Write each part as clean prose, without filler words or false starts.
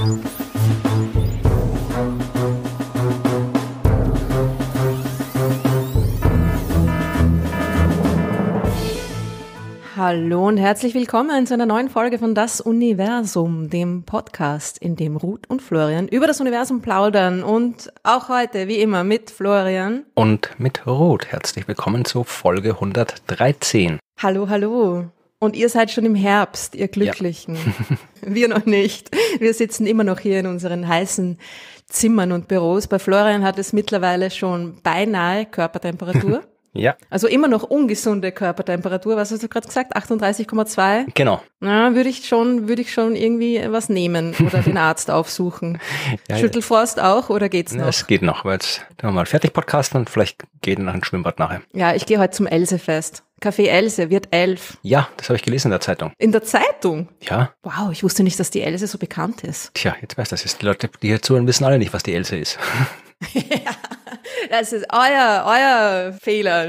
Hallo und herzlich willkommen zu einer neuen Folge von Das Universum, dem Podcast, in dem Ruth und Florian über das Universum plaudern. Und auch heute, wie immer, mit Florian. Und mit Ruth. Herzlich willkommen zu Folge 113. Hallo, hallo. Und ihr seid schon im Herbst, ihr Glücklichen. Ja. Wir noch nicht. Wir sitzen immer noch hier in unseren heißen Zimmern und Büros. Bei Florian hat es mittlerweile schon beinahe Körpertemperatur. Ja. Also immer noch ungesunde Körpertemperatur. Was hast du gerade gesagt? 38,2? Genau. Na, würde ich schon irgendwie was nehmen oder den Arzt aufsuchen. Ja, Schüttelfrost auch oder geht's noch? Es geht noch, weil jetzt wir mal fertig podcasten und vielleicht geht nach ein Schwimmbad nachher. Ja, ich gehe heute zum Else-Fest. Café Else wird 11. Ja, das habe ich gelesen in der Zeitung. In der Zeitung? Ja. Wow, ich wusste nicht, dass die Else so bekannt ist. Tja, jetzt weißt du das. Die Leute, die hier zuhören, wissen alle nicht, was die Else ist. Ja, das ist euer Fehler.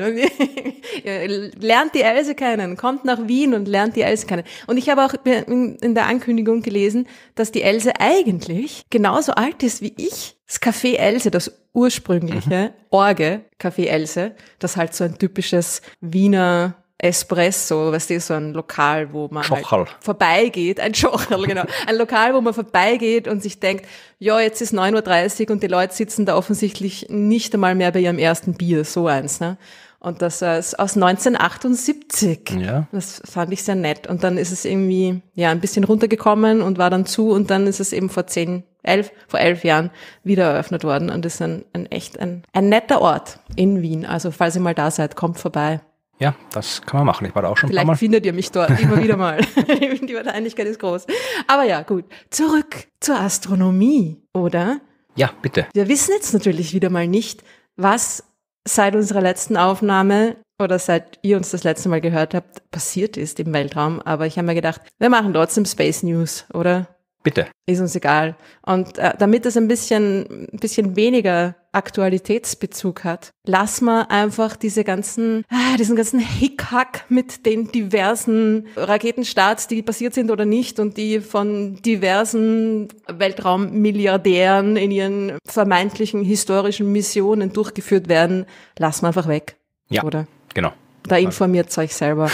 Lernt die Else kennen, kommt nach Wien und lernt die Else kennen. Und ich habe auch in der Ankündigung gelesen, dass die Else eigentlich genauso alt ist wie ich. Das Café Else, das ursprüngliche Orge Café Else, das halt so ein typisches Wiener Espresso, weißt du, so ein Lokal, wo man halt vorbeigeht, ein Schocherl, genau, ein Lokal, wo man vorbeigeht und sich denkt, ja, jetzt ist 9:30 Uhr und die Leute sitzen da offensichtlich nicht einmal mehr bei ihrem ersten Bier, so eins, ne? Und das ist aus 1978. Ja. Das fand ich sehr nett. Und dann ist es irgendwie, ja, ein bisschen runtergekommen und war dann zu und dann ist es eben vor 11 Jahren wieder eröffnet worden und ist ein netter Ort in Wien. Also, falls ihr mal da seid, kommt vorbei. Ja, das kann man machen. Ich war da auch schon Vielleicht ein paar Mal. Findet ihr mich dort immer wieder mal. Die Wahrscheinlichkeit ist groß. Aber ja, gut. Zurück zur Astronomie, oder? Ja, bitte. Wir wissen jetzt natürlich wieder mal nicht, was seit unserer letzten Aufnahme oder seit ihr uns das letzte Mal gehört habt, passiert ist im Weltraum. Aber ich habe mir gedacht, wir machen trotzdem Space News, oder? Bitte. Ist uns egal. Und damit es ein bisschen weniger Aktualitätsbezug hat, lassen wir einfach diesen ganzen Hickhack mit den diversen Raketenstarts, die passiert sind oder nicht und die von diversen Weltraummilliardären in ihren vermeintlichen historischen Missionen durchgeführt werden, lassen wir einfach weg. Ja, oder? Genau. Da informiert euch selber.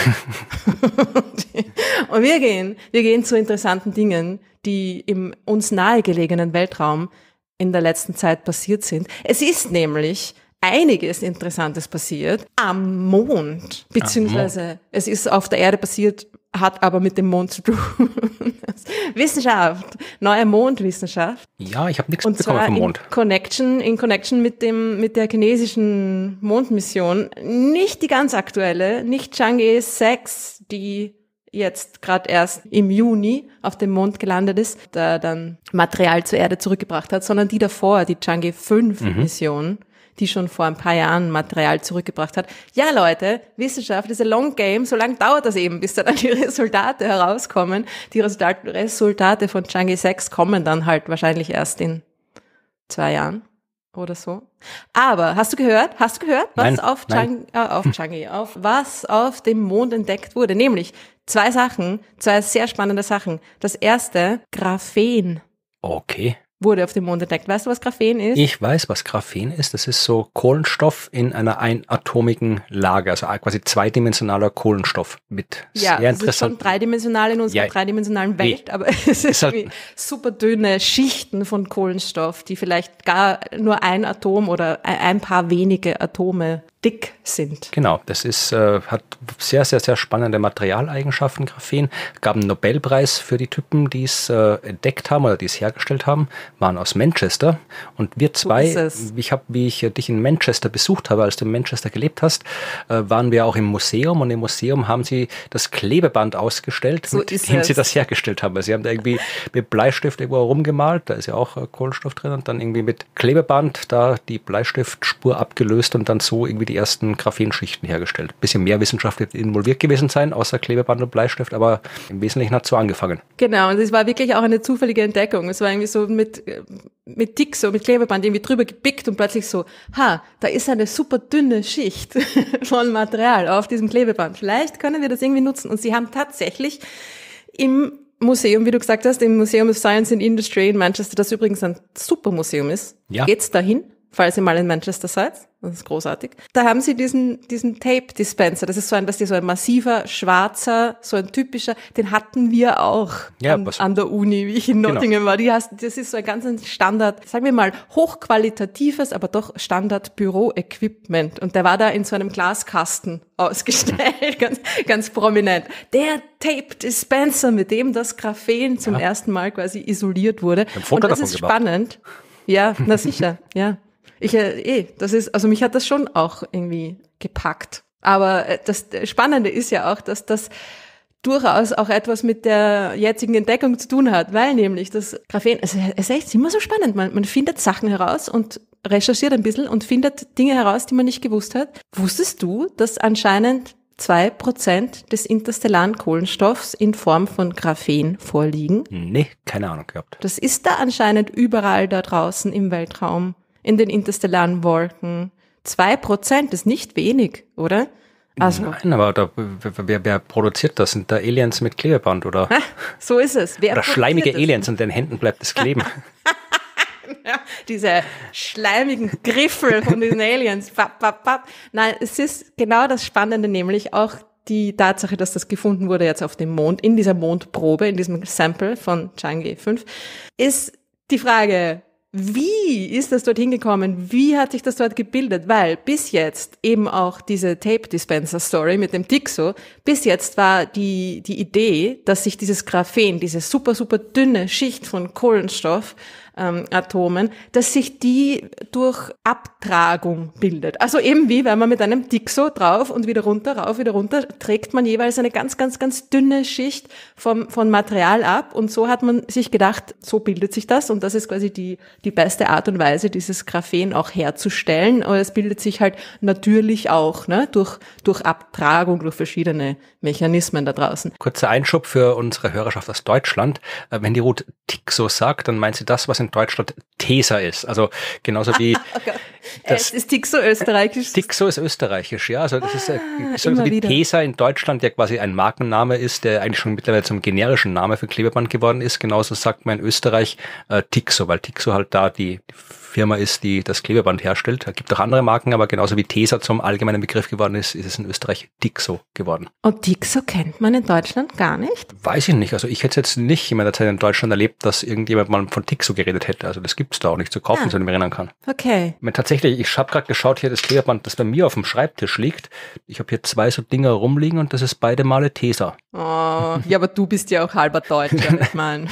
Und wir gehen zu interessanten Dingen, die im uns nahegelegenen Weltraum in der letzten Zeit passiert sind. Es ist nämlich einiges Interessantes passiert am Mond, beziehungsweise es ist auf der Erde passiert, hat aber mit dem Mond zu tun. Wissenschaft, neue Mondwissenschaft. Ja, ich habe nichts mitbekommen vom Mond. In Connection mit der chinesischen Mondmission, nicht die ganz aktuelle, nicht Chang'e 6, die jetzt gerade erst im Juni auf dem Mond gelandet ist, da dann Material zur Erde zurückgebracht hat, sondern die davor, die Chang'e 5 Mission, die schon vor ein paar Jahren Material zurückgebracht hat. Ja, Leute, Wissenschaft ist a long game, so lange dauert das eben, bis dann die Resultate herauskommen. Die Resultate von Chang'e 6 kommen dann halt wahrscheinlich erst in 2 Jahren oder so. Aber hast du gehört, was was auf dem Mond entdeckt wurde? Nämlich zwei sehr spannende Sachen. Das erste, Graphen. Okay. Wurde auf dem Mond entdeckt. Weißt du, was Graphen ist? Ich weiß, was Graphen ist. Das ist so Kohlenstoff in einer einatomigen Lage, also quasi zweidimensionaler Kohlenstoff mit sehr interessant. Ja, es ist schon dreidimensional in unserer dreidimensionalen Welt, aber es ist halt super dünne Schichten von Kohlenstoff, die vielleicht gar nur ein Atom oder ein paar wenige Atome dick sind. Genau, das ist hat sehr, sehr, sehr spannende Materialeigenschaften, Graphen. Gab einen Nobelpreis für die Typen, die es entdeckt haben oder die es hergestellt haben, waren aus Manchester. Und wir zwei, wie ich dich in Manchester besucht habe, als du in Manchester gelebt hast, waren wir auch im Museum. Und im Museum haben sie das Klebeband ausgestellt, mit dem sie das hergestellt haben. Also sie haben da irgendwie mit Bleistift irgendwo rumgemalt, da ist ja auch Kohlenstoff drin, und dann irgendwie mit Klebeband da die Bleistiftspur abgelöst und dann so irgendwie die ersten Graphenschichten hergestellt. Bisschen mehr Wissenschaft wird involviert gewesen sein, außer Klebeband und Bleistift, aber im Wesentlichen hat es so angefangen. Genau, und es war wirklich auch eine zufällige Entdeckung. Es war irgendwie so mit Dick, so mit Klebeband irgendwie drüber gepickt und plötzlich so, da ist eine super dünne Schicht von Material auf diesem Klebeband. Vielleicht können wir das irgendwie nutzen. Und sie haben tatsächlich im Museum, wie du gesagt hast, im Museum of Science and Industry in Manchester, das übrigens ein super Museum ist. Ja. Geht's dahin, falls ihr mal in Manchester seid. Das ist großartig. Da haben sie diesen Tape-Dispenser. Das ist so ein massiver, schwarzer, so ein typischer, den hatten wir auch an der Uni, wie ich in Nottingham war. Das ist so ein ganz Standard, sagen wir mal, hochqualitatives, aber doch Standard-Büro-Equipment. Und der war da in so einem Glaskasten ausgestellt, ganz prominent. Der Tape-Dispenser, mit dem das Graphen zum ersten Mal quasi isoliert wurde. Und das ist spannend. Ja, na sicher, ja. Mich hat das schon auch irgendwie gepackt. Aber das Spannende ist ja auch, dass das durchaus auch etwas mit der jetzigen Entdeckung zu tun hat, weil nämlich das Graphen, es ist echt immer so spannend. Man findet Sachen heraus und recherchiert ein bisschen und findet Dinge heraus, die man nicht gewusst hat. Wusstest du, dass anscheinend 2% des interstellaren Kohlenstoffs in Form von Graphen vorliegen? Nee, keine Ahnung gehabt. Das ist da anscheinend überall da draußen im Weltraum, in den interstellaren Wolken. 2% ist nicht wenig, oder? Also, nein, aber wer produziert das? Sind da Aliens mit Klebeband, oder? So ist es. Oder schleimige Aliens, und in den Händen bleibt es kleben. Ja, diese schleimigen Griffel von diesen Aliens. Nein, es ist genau das Spannende, nämlich auch die Tatsache, dass das gefunden wurde jetzt auf dem Mond, in dieser Mondprobe, in diesem Sample von Chang'e 5, ist die Frage, wie ist das dort hingekommen? Wie hat sich das dort gebildet? Weil bis jetzt eben auch diese Tape-Dispenser-Story mit dem Tixo, bis jetzt war die Idee, dass sich dieses Graphen, diese super, super dünne Schicht von Kohlenstoff, Atomen, dass sich die durch Abtragung bildet. Also eben wie, wenn man mit einem Tixo drauf und wieder runter, rauf, wieder runter, trägt man jeweils eine ganz, ganz, ganz dünne Schicht von Material ab. Und so hat man sich gedacht, so bildet sich das. Und das ist quasi die beste Art und Weise, dieses Graphen auch herzustellen. Aber es bildet sich halt natürlich auch, ne, durch Abtragung, durch verschiedene Mechanismen da draußen. Kurzer Einschub für unsere Hörerschaft aus Deutschland. Wenn die Ruth Tixo sagt, dann meint sie das, was in Deutschland Tesa ist. Also genauso wie ist Tixo österreichisch? Tixo ist österreichisch, ja. Also das ist so wie Tesa in Deutschland ja quasi ein Markenname ist, der eigentlich schon mittlerweile zum generischen Name für Klebeband geworden ist. Genauso sagt man in Österreich Tixo, weil Tixo halt da die Firma ist, die das Klebeband herstellt. Es gibt auch andere Marken, aber genauso wie Tesa zum allgemeinen Begriff geworden ist, ist es in Österreich Tixo geworden. Und Tixo kennt man in Deutschland gar nicht? Weiß ich nicht. Also ich hätte jetzt nicht in meiner Zeit in Deutschland erlebt, dass irgendjemand mal von Tixo geredet hätte. Also das gibt's da auch nicht zu kaufen, so ich mich erinnern kann. Okay. Tatsächlich, ich habe gerade geschaut, hier das Klebeband, das bei mir auf dem Schreibtisch liegt. Ich habe hier 2 so Dinger rumliegen und das ist beide Male Tesa. Oh, ja, aber du bist ja auch halber Deutscher, ich meine.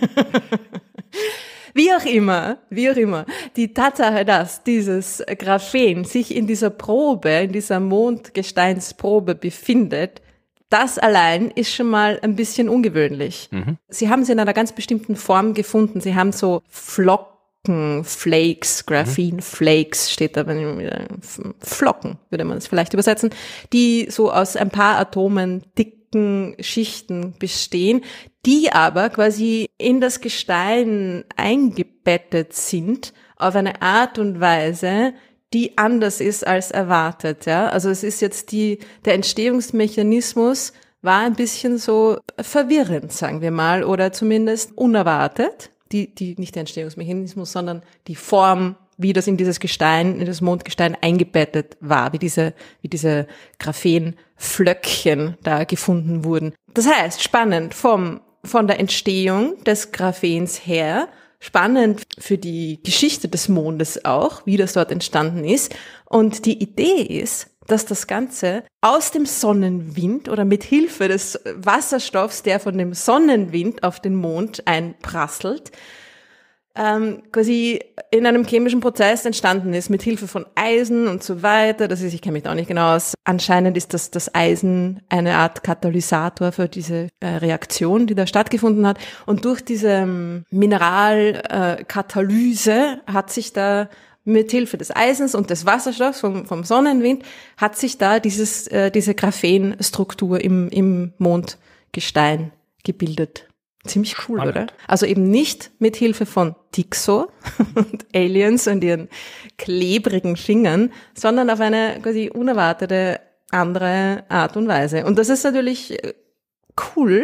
Wie auch immer, die Tatsache, dass dieses Graphen sich in dieser Probe, in dieser Mondgesteinsprobe befindet, das allein ist schon mal ein bisschen ungewöhnlich. Mhm. Sie haben es in einer ganz bestimmten Form gefunden. Sie haben so Flocken, Flakes, Graphen-Flakes steht da, Flocken würde man es vielleicht übersetzen, die so aus ein paar Atomen dicken Schichten bestehen, die aber quasi in das Gestein eingebettet sind auf eine Art und Weise, die anders ist als erwartet. Ja? Also es ist jetzt der Entstehungsmechanismus war ein bisschen so verwirrend, sagen wir mal, oder zumindest unerwartet. Nicht der Entstehungsmechanismus, sondern die Form, wie das in dieses Gestein, in das Mondgestein eingebettet war, wie diese Graphenflöckchen da gefunden wurden. Das heißt, spannend von der Entstehung des Graphens her, spannend für die Geschichte des Mondes auch, wie das dort entstanden ist. Und die Idee ist, dass das Ganze aus dem Sonnenwind oder mit Hilfe des Wasserstoffs, der von dem Sonnenwind auf den Mond einprasselt, quasi in einem chemischen Prozess entstanden ist, mit Hilfe von Eisen und so weiter. Ich kenne mich da auch nicht genau aus. Anscheinend ist das Eisen eine Art Katalysator für diese Reaktion, die da stattgefunden hat. Und durch diese Mineralkatalyse hat sich da mit Hilfe des Eisens und des Wasserstoffs vom Sonnenwind hat sich da diese Graphenstruktur im Mondgestein gebildet. Ziemlich cool, spannend, oder? Also eben nicht mit Hilfe von Tixo und Aliens und ihren klebrigen Fingern, sondern auf eine quasi unerwartete andere Art und Weise. Und das ist natürlich cool,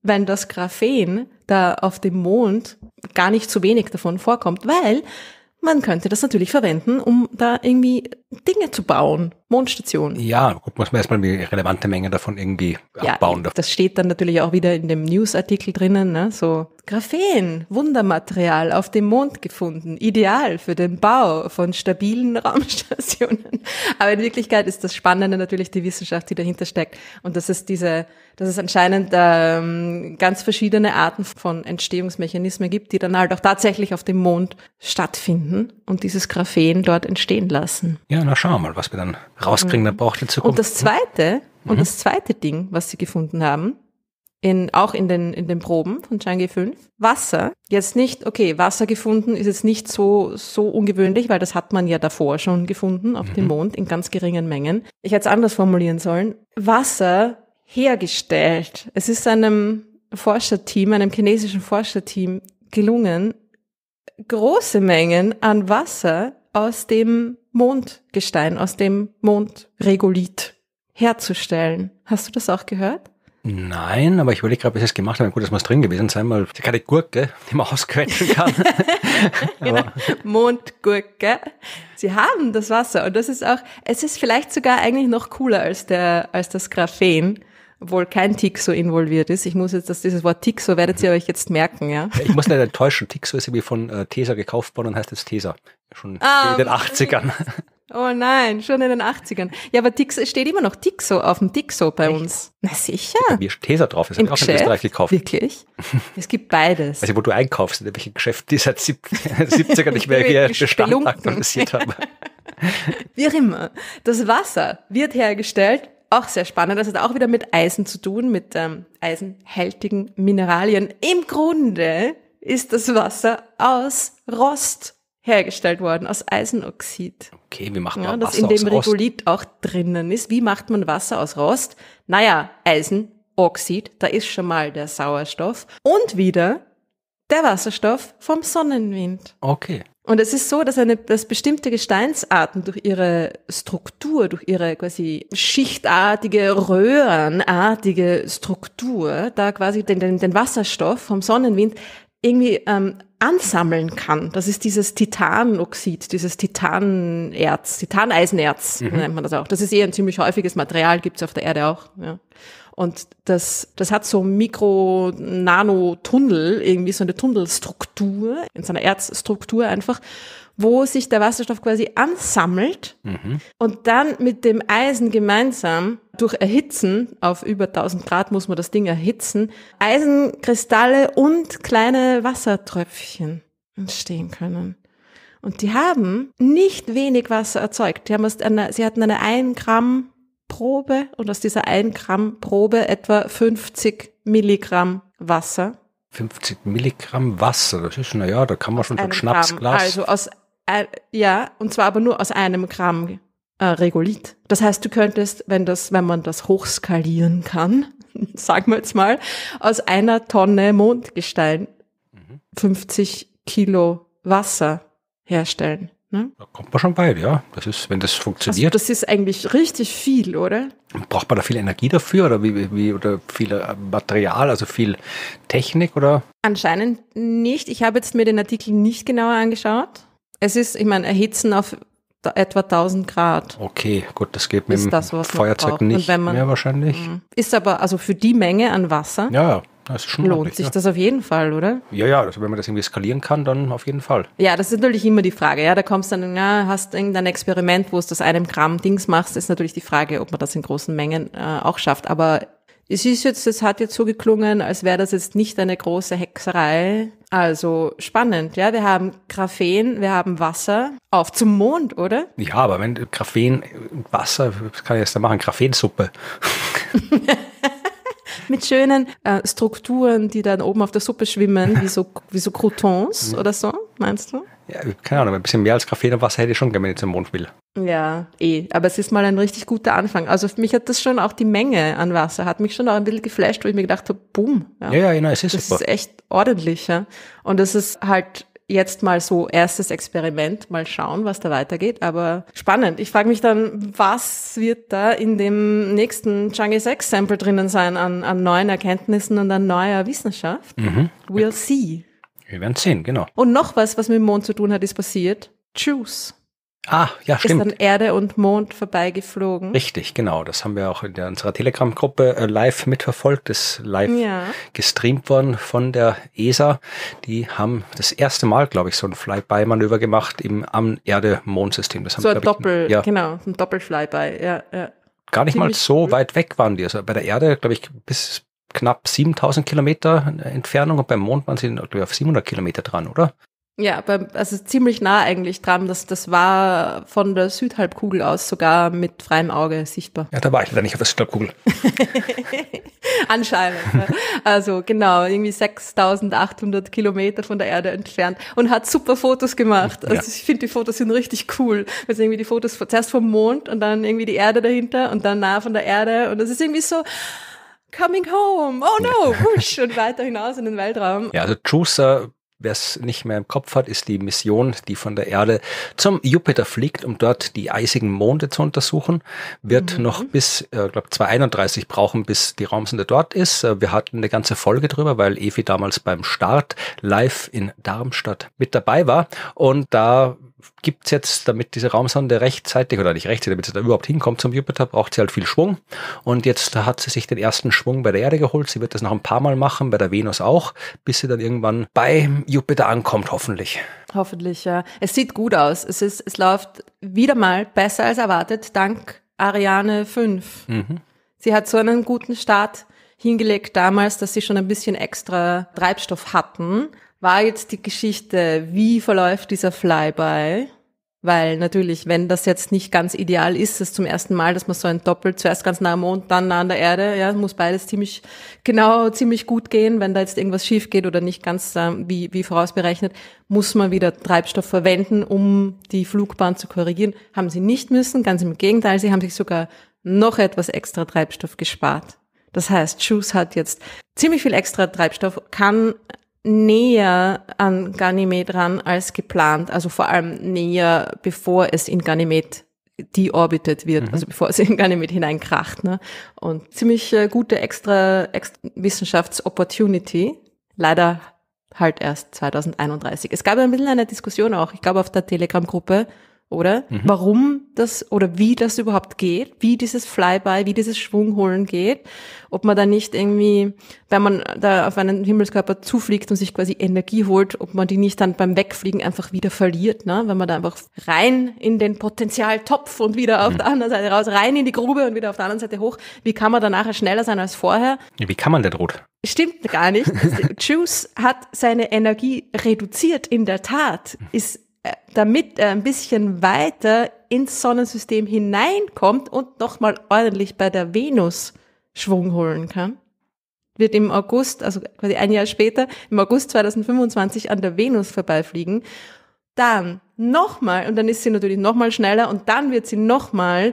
wenn das Graphen da auf dem Mond gar nicht so wenig davon vorkommt, weil man könnte das natürlich verwenden, um da irgendwie Dinge zu bauen. Mondstationen. Ja, gut, muss man erstmal die relevante Menge davon irgendwie abbauen. Das steht dann natürlich auch wieder in dem Newsartikel drinnen, ne? So Graphen, Wundermaterial auf dem Mond gefunden, ideal für den Bau von stabilen Raumstationen. Aber in Wirklichkeit ist das Spannende natürlich die Wissenschaft, die dahinter steckt. Und dass es anscheinend ganz verschiedene Arten von Entstehungsmechanismen gibt, die dann halt auch tatsächlich auf dem Mond stattfinden und dieses Graphen dort entstehen lassen. Ja, na schauen wir mal, was wir dann rauskriegen, dann braucht die Zukunft. Und das zweite Ding, was sie gefunden haben, auch in den Proben von Chang'e 5, Wasser. Jetzt nicht, okay, Wasser gefunden ist jetzt nicht so ungewöhnlich, weil das hat man ja davor schon gefunden auf dem Mond in ganz geringen Mengen. Ich hätte es anders formulieren sollen. Wasser hergestellt. Es ist einem chinesischen Forscherteam gelungen, große Mengen an Wasser aus dem Mondgestein, aus dem Mondregolith herzustellen. Hast du das auch gehört? Nein, aber ich überlege gerade, wie sie es gemacht haben. Gut, das muss drin gewesen sein, weil sie keine Gurke, die man ausquetschen kann. Genau, Mondgurke. Sie haben das Wasser und es ist vielleicht sogar eigentlich noch cooler als das Graphen, obwohl kein Tixo involviert ist. Ich muss jetzt, dieses Wort Tixo werdet ihr euch jetzt merken, ja. Ich muss nicht enttäuschen, Tixo ist irgendwie von Tesa gekauft worden und heißt jetzt Tesa. Schon in den 80ern. Oh nein, schon in den 80ern. Ja, aber Tixo, es steht immer noch Tixo auf dem Tixo bei uns. Na sicher. Wie Tesa drauf ist, habe ich auch in Österreich gekauft. Wirklich? Es gibt beides. Also wo du einkaufst, in welchen Geschäften die seit 70ern nicht mehr ihr Bestand aktualisiert haben. Wie auch immer. Das Wasser wird hergestellt, auch sehr spannend, das hat auch wieder mit Eisen zu tun, mit eisenhaltigen Mineralien. Im Grunde ist das Wasser aus Rost hergestellt worden, aus Eisenoxid. Okay, wie macht man das Wasser aus Rost? In dem Regolith auch drinnen ist. Wie macht man Wasser aus Rost? Naja, Eisenoxid, da ist schon mal der Sauerstoff und wieder der Wasserstoff vom Sonnenwind. Okay. Und es ist so, dass bestimmte Gesteinsarten durch ihre Struktur, durch ihre quasi schichtartige, röhrenartige Struktur, da quasi den Wasserstoff vom Sonnenwind irgendwie ansammeln kann. Das ist dieses Titanoxid, dieses Titaneisenerz, nennt man das auch. Das ist ein ziemlich häufiges Material, gibt's auf der Erde auch. Ja. Und das hat so Mikro-Nano-Tunnel, irgendwie so eine Tunnelstruktur, in so einer Erzstruktur einfach, wo sich der Wasserstoff quasi ansammelt und dann mit dem Eisen gemeinsam durch Erhitzen, auf über 1000 Grad muss man das Ding erhitzen, Eisenkristalle und kleine Wassertröpfchen entstehen können. Und die haben nicht wenig Wasser erzeugt. Sie hatten eine 1 Gramm Probe und aus dieser 1 Gramm Probe etwa 50 Milligramm Wasser. 50 Milligramm Wasser, das ist, naja, da kann man schon so ein Schnapsglas. Also und zwar aber nur aus 1 Gramm Regolith. Das heißt, du könntest, wenn man das hochskalieren kann, sagen wir jetzt mal, aus 1 Tonne Mondgestein 50 Kilo Wasser herstellen. Ne? Da kommt man schon weit, ja. Das ist, wenn das funktioniert. Also das ist eigentlich richtig viel, oder? Braucht man da viel Energie dafür oder oder viel Material, also viel Technik oder? Anscheinend nicht. Ich habe jetzt mir den Artikel nicht genauer angeschaut. Es ist, ich meine, Erhitzen auf etwa 1000 Grad. Okay, gut, das geht mit dem Feuerzeug nicht mehr wahrscheinlich. Ist aber, also für die Menge an Wasser. Ja. Das ist schon lohnt sich das auf jeden Fall, oder? Ja, also wenn man das irgendwie skalieren kann, dann auf jeden Fall. Ja, das ist natürlich immer die Frage. Ja, da kommst du dann, hast irgendein Experiment, wo du das 1 Gramm Dings machst, ist natürlich die Frage, ob man das in großen Mengen auch schafft. Aber es hat jetzt so geklungen, als wäre das jetzt nicht eine große Hexerei. Also spannend, ja. Wir haben Graphen, wir haben Wasser. Auf zum Mond, oder? Ja, aber wenn Graphen, Wasser, was kann ich jetzt da machen? Graphensuppe. Mit schönen Strukturen, die dann oben auf der Suppe schwimmen, wie so Croutons oder so, meinst du? Ja, keine Ahnung, ein bisschen mehr als Graphen und Wasser hätte ich schon gerne, wenn ich zum Mond will. Ja, aber es ist mal ein richtig guter Anfang. Also für mich hat das schon auch die Menge an Wasser, hat mich schon auch ein bisschen geflasht, wo ich mir gedacht habe, boom. Ja, es ist das super. Das ist echt ordentlich, ja. Und das ist halt jetzt mal so erstes Experiment, mal schauen, was da weitergeht, aber spannend. Ich frage mich dann, was wird da in dem nächsten Chang'e 6 Sample drinnen sein an neuen Erkenntnissen und an neuer Wissenschaft? We'll see. Wir werden sehen, genau. Und noch was mit dem Mond zu tun hat, ist passiert. JUICE. Ah, ja, stimmt. Ist an Erde und Mond vorbeigeflogen. Richtig, genau. Das haben wir auch in unserer Telegram-Gruppe live mitverfolgt. Das ist live gestreamt worden von der ESA. Die haben das erste Mal, glaube ich, so ein Flyby-Manöver gemacht am Erde-Mond-System. Das haben so ein ein Doppel-Flyby, ja. Gar nicht mal so weit weg waren die. Also bei der Erde, glaube ich, bis knapp 7000 Kilometer Entfernung und beim Mond waren sie, glaube ich, auf 700 Kilometer dran, oder? Ja, also ziemlich nah eigentlich dran. Das war von der Südhalbkugel aus sogar mit freiem Auge sichtbar. Ja, da war ich leider nicht auf der Südhalbkugel. Anscheinend. Also genau, irgendwie 6800 Kilometer von der Erde entfernt und hat super Fotos gemacht. Also ich finde, die Fotos sind richtig cool. Also irgendwie die Fotos zuerst vom Mond und dann irgendwie die Erde dahinter und dann nah von der Erde. Und das ist irgendwie so coming home, oh no, wusch, und weiter hinaus in den Weltraum. Ja, also JUICE, wer es nicht mehr im Kopf hat, ist die Mission, die von der Erde zum Jupiter fliegt, um dort die eisigen Monde zu untersuchen. Wird noch bis, glaube 2031 brauchen, bis die Raumsonde dort ist. Wir hatten eine ganze Folge drüber, weil Evi damals beim Start live in Darmstadt mit dabei war. Und da gibt's jetzt, damit diese Raumsonde rechtzeitig, oder nicht rechtzeitig, damit sie da überhaupt hinkommt zum Jupiter, braucht sie halt viel Schwung. Und jetzt hat sie sich den ersten Schwung bei der Erde geholt. Sie wird das noch ein paar Mal machen, bei der Venus auch, bis sie dann irgendwann beim Jupiter ankommt, hoffentlich. Hoffentlich, ja. Es sieht gut aus. Es läuft wieder mal besser als erwartet, dank Ariane 5. Sie hat so einen guten Start hingelegt damals, dass sie schon ein bisschen extra Treibstoff hatten. War jetzt die Geschichte, wie verläuft dieser Flyby? Weil natürlich, wenn das jetzt nicht ganz ideal ist, das zum ersten Mal, dass man so ein Doppel, zuerst ganz nah am Mond, dann nah an der Erde, ja, muss beides ziemlich gut gehen. Wenn da jetzt irgendwas schief geht oder nicht ganz wie vorausberechnet, muss man wieder Treibstoff verwenden, um die Flugbahn zu korrigieren. Haben sie nicht müssen, ganz im Gegenteil, sie haben sich sogar noch etwas extra Treibstoff gespart. Das heißt, JUICE hat jetzt ziemlich viel extra Treibstoff, kann näher an Ganymed ran als geplant, also vor allem näher, bevor es in Ganymed deorbitet wird, also bevor es in Ganymed hineinkracht, ne? Und ziemlich gute extra Wissenschafts-Opportunity. Leider halt erst 2031. Es gab ein bisschen eine Diskussion auch, ich glaube auf der Telegram-Gruppe, oder? Warum das oder wie das überhaupt geht, wie dieses Flyby, wie dieses Schwungholen geht, ob man da nicht irgendwie, wenn man da auf einen Himmelskörper zufliegt und sich quasi Energie holt, ob man die nicht dann beim Wegfliegen einfach wieder verliert, ne? Wenn man da einfach rein in den Potenzialtopf und wieder auf der anderen Seite raus, rein in die Grube und wieder auf der anderen Seite hoch, wie kann man da nachher schneller sein als vorher? Wie kann man denn, Ruth? Stimmt gar nicht. JUICE hat seine Energie reduziert, in der Tat, damit er ein bisschen weiter ins Sonnensystem hineinkommt und nochmal ordentlich bei der Venus Schwung holen kann, wird im August, also quasi ein Jahr später, im August 2025 an der Venus vorbeifliegen. Dann nochmal, und dann ist sie natürlich nochmal schneller, und dann wird sie nochmal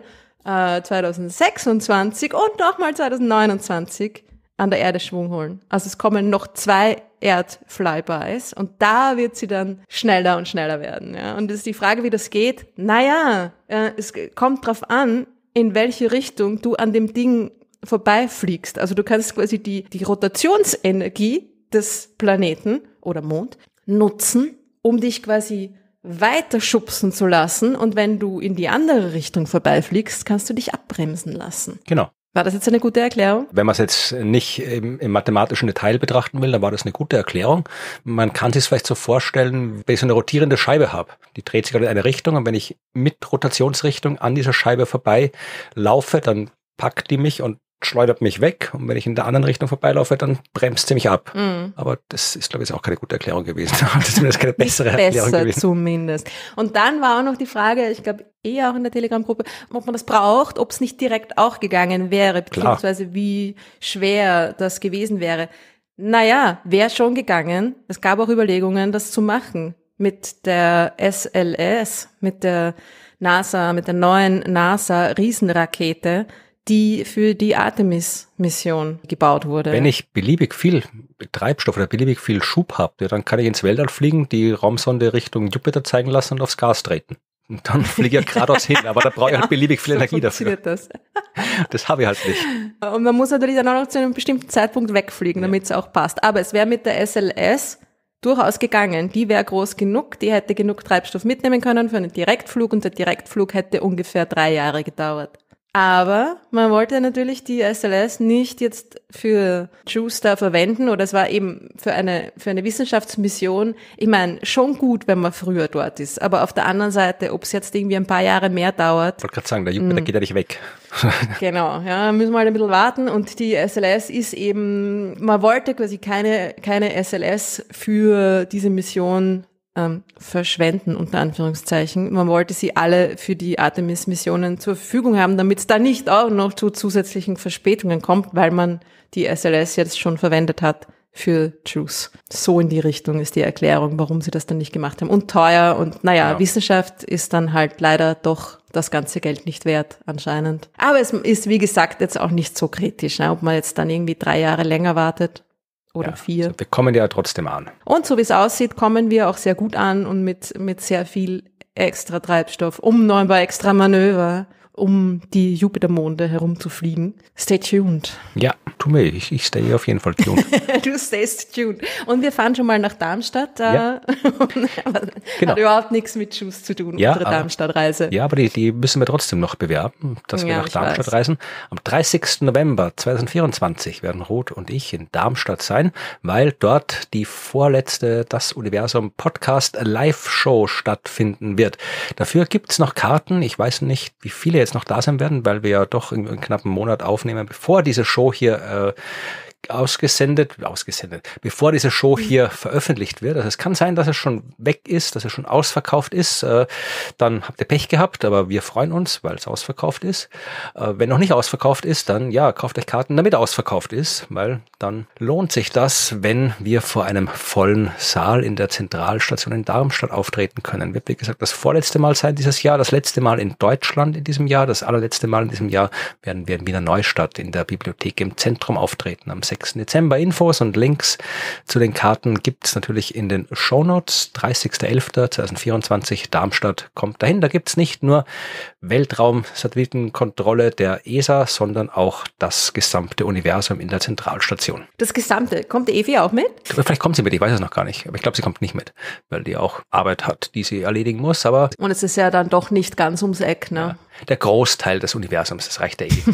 2026 und nochmal 2029 an der Erde Schwung holen. Also es kommen noch 2 Erdflybys und da wird sie dann schneller und schneller werden. Ja. Und das ist die Frage, wie das geht. Naja, es kommt drauf an, in welche Richtung du an dem Ding vorbeifliegst. Also du kannst quasi die Rotationsenergie des Planeten oder Mond nutzen, um dich quasi weiter schubsen zu lassen. Und wenn du in die andere Richtung vorbeifliegst, kannst du dich abbremsen lassen. Genau. War das jetzt eine gute Erklärung? Wenn man es jetzt nicht im mathematischen Detail betrachten will, dann war das eine gute Erklärung. Man kann sich es vielleicht so vorstellen, wenn ich so eine rotierende Scheibe habe. Die dreht sich halt in eine Richtung und wenn ich mit Rotationsrichtung an dieser Scheibe vorbei laufe, dann packt die mich und schleudert mich weg. Und wenn ich in der anderen Richtung vorbeilaufe, dann bremst sie mich ab. Aber das ist, glaube ich, auch keine gute Erklärung gewesen. Das ist zumindest keine bessere Erklärung gewesen. Zumindest. Und dann war auch noch die Frage, ich glaube, auch in der Telegram-Gruppe, ob man das braucht, ob es nicht direkt auch gegangen wäre, beziehungsweise wie schwer das gewesen wäre. Naja, wäre schon gegangen. Es gab auch Überlegungen, das zu machen. Mit der SLS, mit der NASA, mit der neuen NASA-Riesenrakete, die für die Artemis-Mission gebaut wurde. Wenn ich beliebig viel Treibstoff oder beliebig viel Schub habe, dann kann ich ins Weltall fliegen, die Raumsonde Richtung Jupiter zeigen lassen und aufs Gas treten. Und dann fliege ich geradeaus hin, aber da brauche ich halt beliebig viel Energie dafür. Das habe ich halt nicht. Und man muss natürlich dann auch noch zu einem bestimmten Zeitpunkt wegfliegen, damit es auch passt. Aber es wäre mit der SLS durchaus gegangen. Die wäre groß genug, die hätte genug Treibstoff mitnehmen können für einen Direktflug und der Direktflug hätte ungefähr 3 Jahre gedauert. Aber man wollte natürlich die SLS nicht jetzt für JUICE da verwenden oder es war eben für eine Wissenschaftsmission, ich meine, schon gut, wenn man früher dort ist, aber auf der anderen Seite, ob es jetzt irgendwie ein paar Jahre mehr dauert. Ich wollte gerade sagen, der Jupiter geht ja nicht weg. Genau, ja, müssen wir halt ein bisschen warten und die SLS ist eben, man wollte quasi keine SLS für diese Mission verschwenden, unter Anführungszeichen. Man wollte sie alle für die Artemis-Missionen zur Verfügung haben, damit es da nicht auch noch zu zusätzlichen Verspätungen kommt, weil man die SLS jetzt schon verwendet hat für JUICE. So in die Richtung ist die Erklärung, warum sie das dann nicht gemacht haben. Und teuer und naja, Wissenschaft ist dann halt leider doch das ganze Geld nicht wert, anscheinend. Aber es ist, wie gesagt, jetzt auch nicht so kritisch, ne? Ob man jetzt dann irgendwie 3 Jahre länger wartet. Oder 4. Also wir kommen ja trotzdem an. Und so wie es aussieht, kommen wir auch sehr gut an und mit sehr viel extra Treibstoff, um noch ein paar extra Manöver, um die Jupitermonde herumzufliegen. Stay tuned. Ja, tu mir, ich stay auf jeden Fall tuned. Du stayst tuned. Und wir fahren schon mal nach Darmstadt. Ja. Genau. Hat überhaupt nichts mit JUICE zu tun, unsere Darmstadt-Reise. Ja, aber die müssen wir trotzdem noch bewerben, dass wir nach Darmstadt reisen. Am 30. November 2024 werden Ruth und ich in Darmstadt sein, weil dort die vorletzte Das Universum Podcast Live-Show stattfinden wird. Dafür gibt's noch Karten. Ich weiß nicht, wie viele jetzt noch da sein werden, weil wir ja doch in einen knappen Monat aufnehmen, bevor diese Show hier bevor diese Show hier veröffentlicht wird. Also es kann sein, dass es schon weg ist, dass es schon ausverkauft ist. Dann habt ihr Pech gehabt, aber wir freuen uns, weil es ausverkauft ist. Wenn noch nicht ausverkauft ist, dann ja, kauft euch Karten, damit ausverkauft ist, weil dann lohnt sich das, wenn wir vor einem vollen Saal in der Zentralstation in Darmstadt auftreten können. Wird, wie gesagt, das vorletzte Mal sein dieses Jahr, das letzte Mal in Deutschland in diesem Jahr, das allerletzte Mal in diesem Jahr werden wir in Wiener Neustadt in der Bibliothek im Zentrum auftreten am 6. Dezember. Infos und Links zu den Karten gibt es natürlich in den Shownotes. 30.11.2024 Darmstadt kommt dahin. Da gibt es nicht nur Weltraum-Satellitenkontrolle der ESA, sondern auch das gesamte Universum in der Zentralstation. Das gesamte. Kommt die Evi auch mit? Vielleicht kommt sie mit, ich weiß es noch gar nicht. Aber ich glaube, sie kommt nicht mit, weil die auch Arbeit hat, die sie erledigen muss. Aber und es ist ja dann doch nicht ganz ums Eck, ne? Ja, der Großteil des Universums, das reicht der Evi.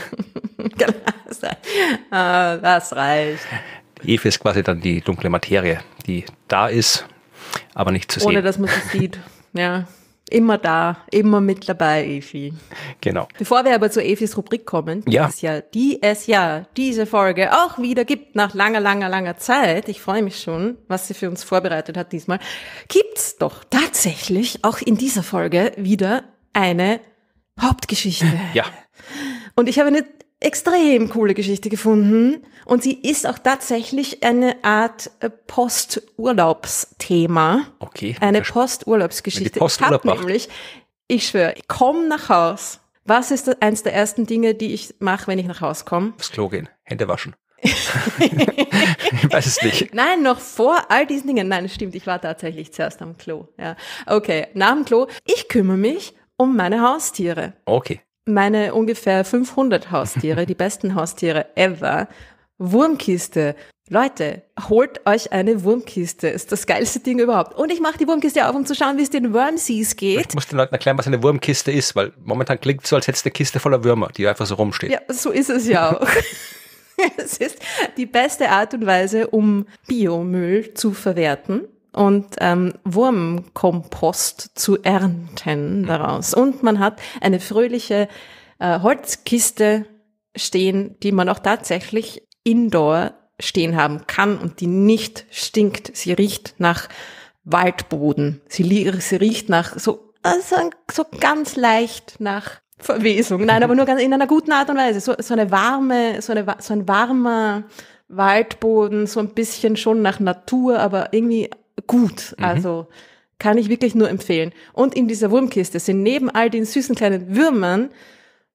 Das reicht. Eve ist quasi dann die dunkle Materie, die da ist, aber nicht zu sehen. Ohne dass man sie sieht. Ja, immer da, immer mit dabei, Evi. Genau. Bevor wir aber zu Evis Rubrik kommen, die es ja diese Folge auch wieder gibt, nach langer Zeit, ich freue mich schon, was sie für uns vorbereitet hat diesmal, gibt's doch tatsächlich auch in dieser Folge wieder eine Hauptgeschichte. Ja. Und ich habe eine extrem coole Geschichte gefunden und sie ist auch tatsächlich eine Art Posturlaubsthema. Okay. Eine Posturlaubsgeschichte. Ich habe nämlich, ich schwöre, ich komme nach Haus. Was ist eins der ersten Dinge, die ich mache, wenn ich nach Haus komme? Aufs Klo gehen, Hände waschen. Ich weiß es nicht. Nein, noch vor all diesen Dingen. Nein, stimmt, ich war tatsächlich zuerst am Klo. Ja, okay, nach dem Klo. Ich kümmere mich um meine Haustiere. Okay. Meine ungefähr 500 Haustiere, die besten Haustiere ever. Wurmkiste. Leute, holt euch eine Wurmkiste. Ist das geilste Ding überhaupt. Und ich mache die Wurmkiste auf, um zu schauen, wie es den Wormsies geht. Ich muss den Leuten erklären, was eine Wurmkiste ist, weil momentan klingt es so, als hätte es eine Kiste voller Würmer, die einfach so rumsteht. Ja, so ist es ja auch. Es ist die beste Art und Weise, um Biomüll zu verwerten und Wurmkompost zu ernten daraus. Und man hat eine fröhliche Holzkiste stehen, die man auch tatsächlich indoor stehen haben kann und die nicht stinkt. Sie riecht nach Waldboden. Sie riecht nach so ganz leicht nach Verwesung. Nein, aber nur ganz in einer guten Art und Weise. So ein warmer Waldboden, so ein bisschen schon nach Natur, aber irgendwie gut. Also kann ich wirklich nur empfehlen. Und in dieser Wurmkiste sind neben all den süßen kleinen Würmern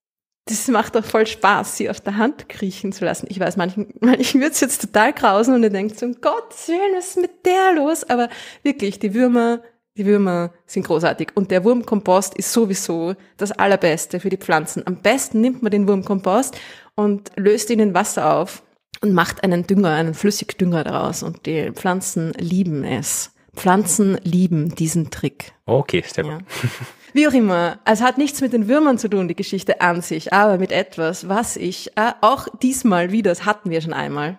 das macht doch voll Spaß, sie auf der Hand kriechen zu lassen. Ich weiß, manchen würde es jetzt total grausen und ihr denkt so, um Gottes Willen, was ist mit der los? Aber wirklich, die Würmer sind großartig. Und der Wurmkompost ist sowieso das Allerbeste für die Pflanzen. Am besten nimmt man den Wurmkompost und löst ihn in Wasser auf und macht einen Dünger, einen Flüssigdünger daraus. Und die Pflanzen lieben es. Pflanzen lieben diesen Trick. Okay, sehr gut. Ja. Wie auch immer, es hat nichts mit den Würmern zu tun, die Geschichte an sich, aber mit etwas, was ich auch diesmal wieder, das hatten wir schon einmal,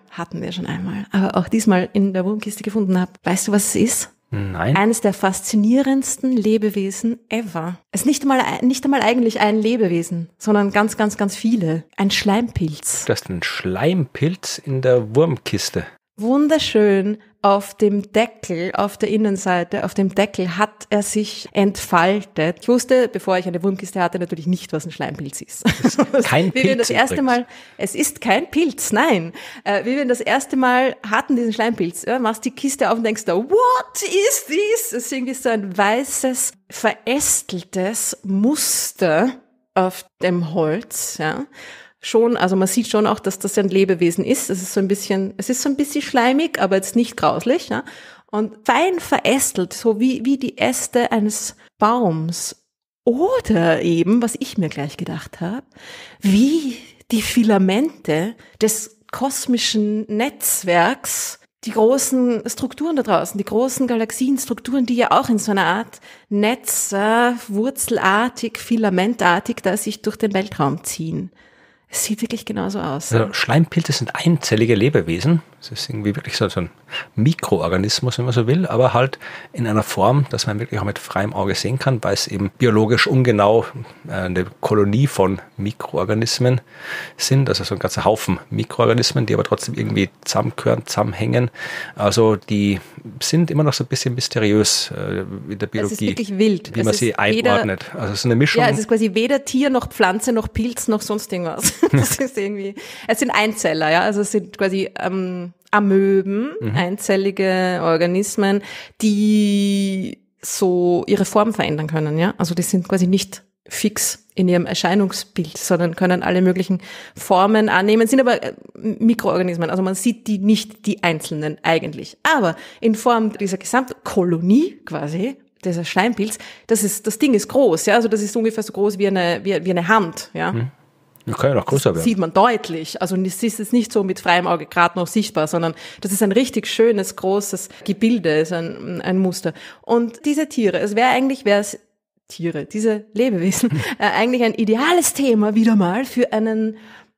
aber auch diesmal in der Wurmkiste gefunden habe. Weißt du, was es ist? Nein. Eines der faszinierendsten Lebewesen ever. Es ist nicht einmal eigentlich ein Lebewesen, sondern ganz, ganz, ganz viele. Ein Schleimpilz. Du hast einen Schleimpilz in der Wurmkiste. Wunderschön auf dem Deckel, auf der Innenseite, auf dem Deckel hat er sich entfaltet. Ich wusste, bevor ich eine Wurmkiste hatte, natürlich nicht, was ein Schleimpilz ist. Kein Pilz. Das erste Mal, es ist kein Pilz, nein. Wie wir das erste Mal hatten, diesen Schleimpilz, machst die Kiste auf und denkst da, what is this? Es ist irgendwie so ein weißes, verästeltes Muster auf dem Holz, ja. Schon, also man sieht schon auch, dass das ein Lebewesen ist. Es ist so ein bisschen schleimig, aber jetzt nicht grauslich, ja. Und fein verästelt, so wie die Äste eines Baums. Oder eben, was ich mir gleich gedacht habe, wie die Filamente des kosmischen Netzwerks, die großen Strukturen da draußen, die großen Galaxienstrukturen, die ja auch in so einer Art Netz, wurzelartig, filamentartig, da sich durch den Weltraum ziehen. Es sieht wirklich genauso aus. Also Schleimpilze sind einzellige Lebewesen. Es ist irgendwie wirklich so ein Mikroorganismus, wenn man so will, aber halt in einer Form, dass man wirklich auch mit freiem Auge sehen kann, weil es eben biologisch ungenau eine Kolonie von Mikroorganismen sind. Also so ein ganzer Haufen Mikroorganismen, die aber trotzdem irgendwie zusammengehören, zusammenhängen. Also die sind immer noch so ein bisschen mysteriös in der Biologie. Es ist wirklich wild. Wie man sie einordnet. Also es ist eine Mischung. Ja, es ist quasi weder Tier noch Pflanze noch Pilz noch sonst irgendwas. Das ist irgendwie, es sind Einzeller, ja, also es sind quasi Amöben, einzellige Organismen, die so ihre Form verändern können, ja. Also die sind quasi nicht fix in ihrem Erscheinungsbild, sondern können alle möglichen Formen annehmen, sind aber Mikroorganismen, also man sieht die nicht, die einzelnen eigentlich. Aber in Form dieser Gesamtkolonie quasi, dieser Schleimpilz, das Ding ist groß, ja, also das ist ungefähr so groß wie eine Hand, ja. Das kann ja noch größer werden. Das sieht man deutlich. Also es ist jetzt nicht so mit freiem Auge gerade noch sichtbar, sondern das ist ein richtig schönes, großes Gebilde, ist ein Muster. Und diese Tiere, diese Lebewesen, eigentlich ein ideales Thema wieder mal für einen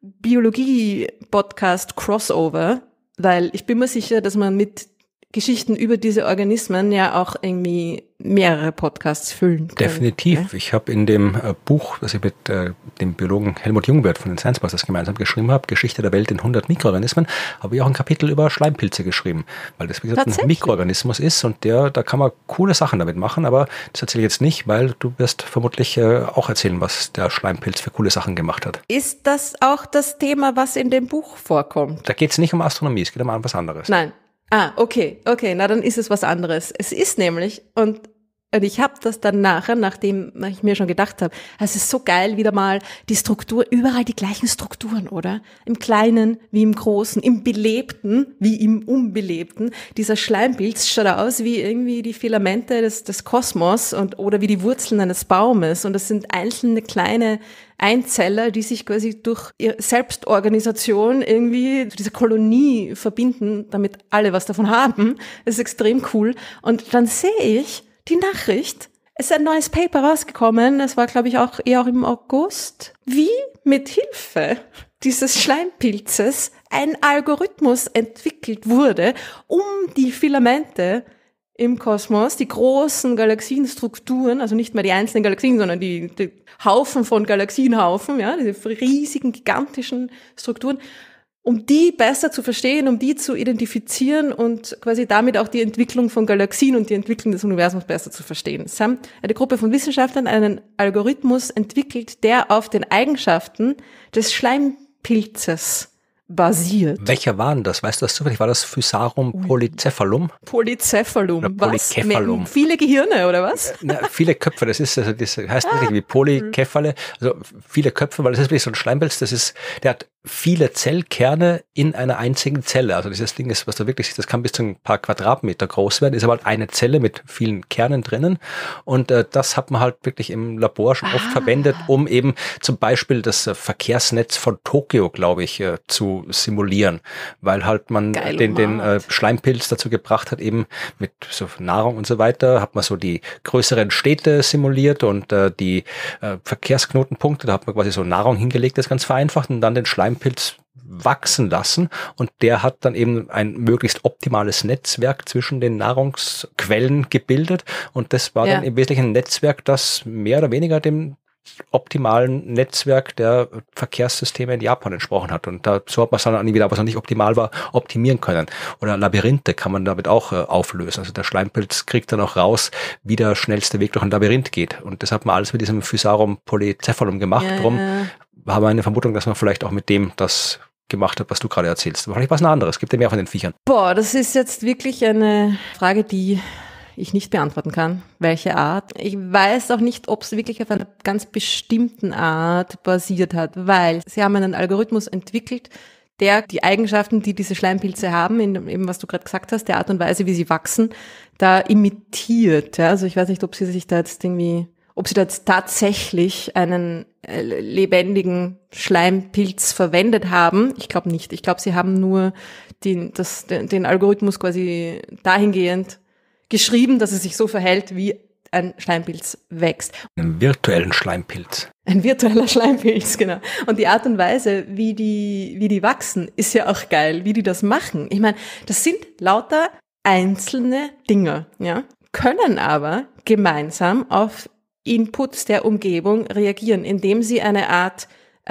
Biologie-Podcast-Crossover, weil ich bin mir sicher, dass man mit Geschichten über diese Organismen ja auch irgendwie mehrere Podcasts füllen können. Definitiv. Ja? Ich habe in dem Buch, das ich mit dem Biologen Helmut Jungwirth von den Science Busters gemeinsam geschrieben habe, Geschichte der Welt in 100 Mikroorganismen, habe ich auch ein Kapitel über Schleimpilze geschrieben, weil das, wie gesagt, ein Mikroorganismus ist und da kann man coole Sachen damit machen, aber das erzähle ich jetzt nicht, weil du wirst vermutlich auch erzählen, was der Schleimpilz für coole Sachen gemacht hat. Ist das auch das Thema, was in dem Buch vorkommt? Da geht es nicht um Astronomie, es geht um was anderes. Nein. Okay, na dann ist es was anderes. Es ist nämlich, und ich habe das dann nachdem ich mir schon gedacht habe, es ist so geil, wieder mal die Struktur, überall die gleichen Strukturen, oder? Im Kleinen wie im Großen, im Belebten wie im Unbelebten. Dieser Schleimpilz schaut aus wie irgendwie die Filamente des Kosmos oder wie die Wurzeln eines Baumes. Und das sind einzelne kleine Einzeller, die sich quasi durch ihre Selbstorganisation irgendwie diese Kolonie verbinden, damit alle was davon haben. Das ist extrem cool. Und dann sehe ich die Nachricht, es ist ein neues Paper rausgekommen, das war, glaube ich, auch im August, wie mit Hilfe dieses Schleimpilzes ein Algorithmus entwickelt wurde, um die Filamente im Kosmos, die großen Galaxienstrukturen, also nicht mehr die einzelnen Galaxien, sondern die Haufen von Galaxienhaufen, ja, diese riesigen, gigantischen Strukturen, um die besser zu verstehen, um die zu identifizieren und quasi damit auch die Entwicklung von Galaxien und die Entwicklung des Universums besser zu verstehen. Es haben eine Gruppe von Wissenschaftlern einen Algorithmus entwickelt, der auf den Eigenschaften des Schleimpilzes basiert. Welcher war denn das? Weißt du das zufällig? War das Physarum polycephalum? Polycephalum. Oder Polycephalum. Viele Gehirne, oder was? Viele Köpfe, das heißt wirklich wie Polykephale, also viele Köpfe, weil das ist wirklich so ein Schleimpilz, der hat viele Zellkerne in einer einzigen Zelle. Also dieses Ding ist, was da wirklich, das kann bis zu ein paar Quadratmeter groß werden, ist aber halt eine Zelle mit vielen Kernen drinnen. Und das hat man halt wirklich im Labor schon oft verwendet, um eben zum Beispiel das Verkehrsnetz von Tokio, glaube ich, zu simulieren. Weil halt man den Schleimpilz dazu gebracht hat, eben mit so Nahrung und so weiter, hat man so die größeren Städte simuliert und die Verkehrsknotenpunkte, da hat man quasi so Nahrung hingelegt, das ganz vereinfacht, und dann den Schleimpilz wachsen lassen, und der hat dann eben ein möglichst optimales Netzwerk zwischen den Nahrungsquellen gebildet, und das war dann im Wesentlichen ein Netzwerk, das mehr oder weniger dem optimalen Netzwerk der Verkehrssysteme in Japan entsprochen hat, und so hat man es dann wieder, was noch nicht optimal war, optimieren können. Oder Labyrinthe kann man damit auch auflösen. Also der Schleimpilz kriegt dann auch raus, wie der schnellste Weg durch ein Labyrinth geht, und das hat man alles mit diesem Physarum polycephalum gemacht. Darum habe ich eine Vermutung, dass man vielleicht auch mit dem das gemacht hat, was du gerade erzählst. Aber vielleicht was anderes. Gibt ja mehr von den Viechern. Boah, das ist jetzt wirklich eine Frage, die ich nicht beantworten kann. Welche Art? Ich weiß auch nicht, ob es wirklich auf einer ganz bestimmten Art basiert hat, weil sie haben einen Algorithmus entwickelt, der die Eigenschaften, die diese Schleimpilze haben, in eben was du gerade gesagt hast, der Art und Weise, wie sie wachsen, da imitiert. Ja? Also ich weiß nicht, ob sie da jetzt tatsächlich einen lebendigen Schleimpilz verwendet haben. Ich glaube nicht. Ich glaube, sie haben nur den Algorithmus quasi dahingehend geschrieben, dass es sich so verhält, wie ein Schleimpilz wächst. Einen virtuellen Schleimpilz. Ein virtueller Schleimpilz, genau. Und die Art und Weise, wie die wachsen, ist ja auch geil, wie die das machen. Ich meine, das sind lauter einzelne Dinge, ja, können aber gemeinsam auf Inputs der Umgebung reagieren, indem sie eine Art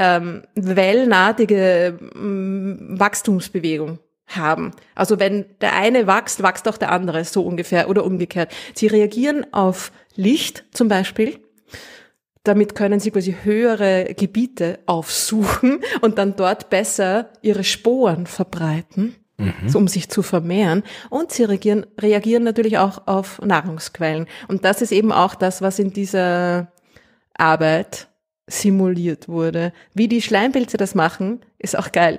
wellenartige Wachstumsbewegung haben. Also wenn der eine wächst, wächst auch der andere, so ungefähr oder umgekehrt. Sie reagieren auf Licht zum Beispiel. Damit können sie quasi höhere Gebiete aufsuchen und dann dort besser ihre Sporen verbreiten, so, um sich zu vermehren. Und sie reagieren natürlich auch auf Nahrungsquellen. Und das ist eben auch das, was in dieser Arbeit simuliert wurde. Wie die Schleimpilze das machen, ist auch geil.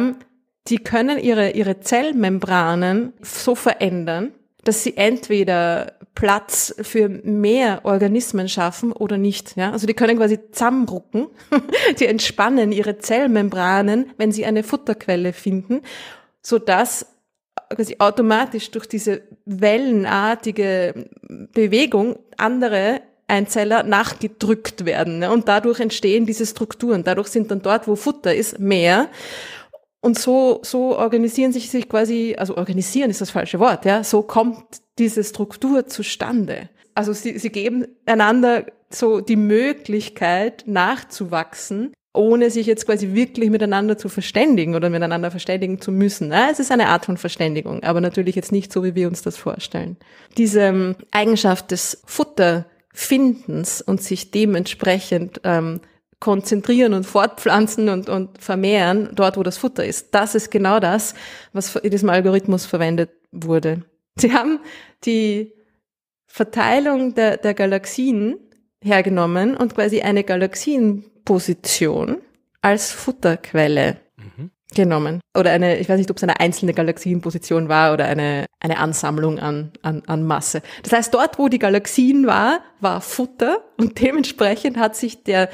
Sie können ihre Zellmembranen so verändern, dass sie entweder Platz für mehr Organismen schaffen oder nicht. Ja? Also die können quasi zusammenrucken, die entspannen ihre Zellmembranen, wenn sie eine Futterquelle finden, sodass quasi automatisch durch diese wellenartige Bewegung andere Einzeller nachgedrückt werden. Ne? Und dadurch entstehen diese Strukturen. Dadurch sind dann dort, wo Futter ist, mehr. Und so organisieren sich quasi, also organisieren ist das falsche Wort, ja, so kommt diese Struktur zustande. Also sie geben einander so die Möglichkeit nachzuwachsen, ohne sich jetzt quasi wirklich miteinander zu verständigen oder miteinander verständigen zu müssen. Ja, es ist eine Art von Verständigung, aber natürlich jetzt nicht so, wie wir uns das vorstellen. Diese Eigenschaft des Futterfindens und sich dementsprechend konzentrieren und fortpflanzen und vermehren, dort wo das Futter ist. Das ist genau das, was in diesem Algorithmus verwendet wurde. Sie haben die Verteilung der Galaxien hergenommen und quasi eine Galaxienposition als Futterquelle genommen. Oder ich weiß nicht, ob es eine einzelne Galaxienposition war oder eine Ansammlung an Masse. Das heißt, dort, wo die Galaxien war Futter, und dementsprechend hat sich der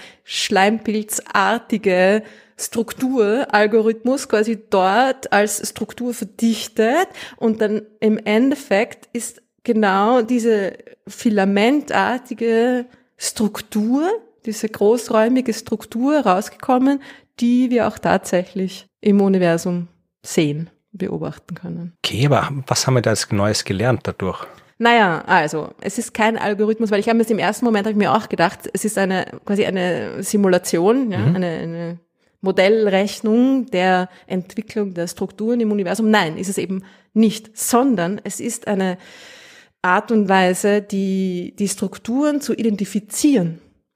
schleimpilzartige Strukturalgorithmus quasi dort als Struktur verdichtet, und dann im Endeffekt ist genau diese filamentartige Struktur, diese großräumige Struktur rausgekommen, die wir auch tatsächlich im Universum sehen, beobachten können. Okay, aber was haben wir da als Neues gelernt dadurch? Naja, also, es ist kein Algorithmus, weil ich habe mir im ersten Moment, habe ich mir auch gedacht, es ist quasi eine Simulation, ja, eine Modellrechnung der Entwicklung der Strukturen im Universum. Nein, ist es eben nicht, sondern es ist eine Art und Weise, die Strukturen zu identifizieren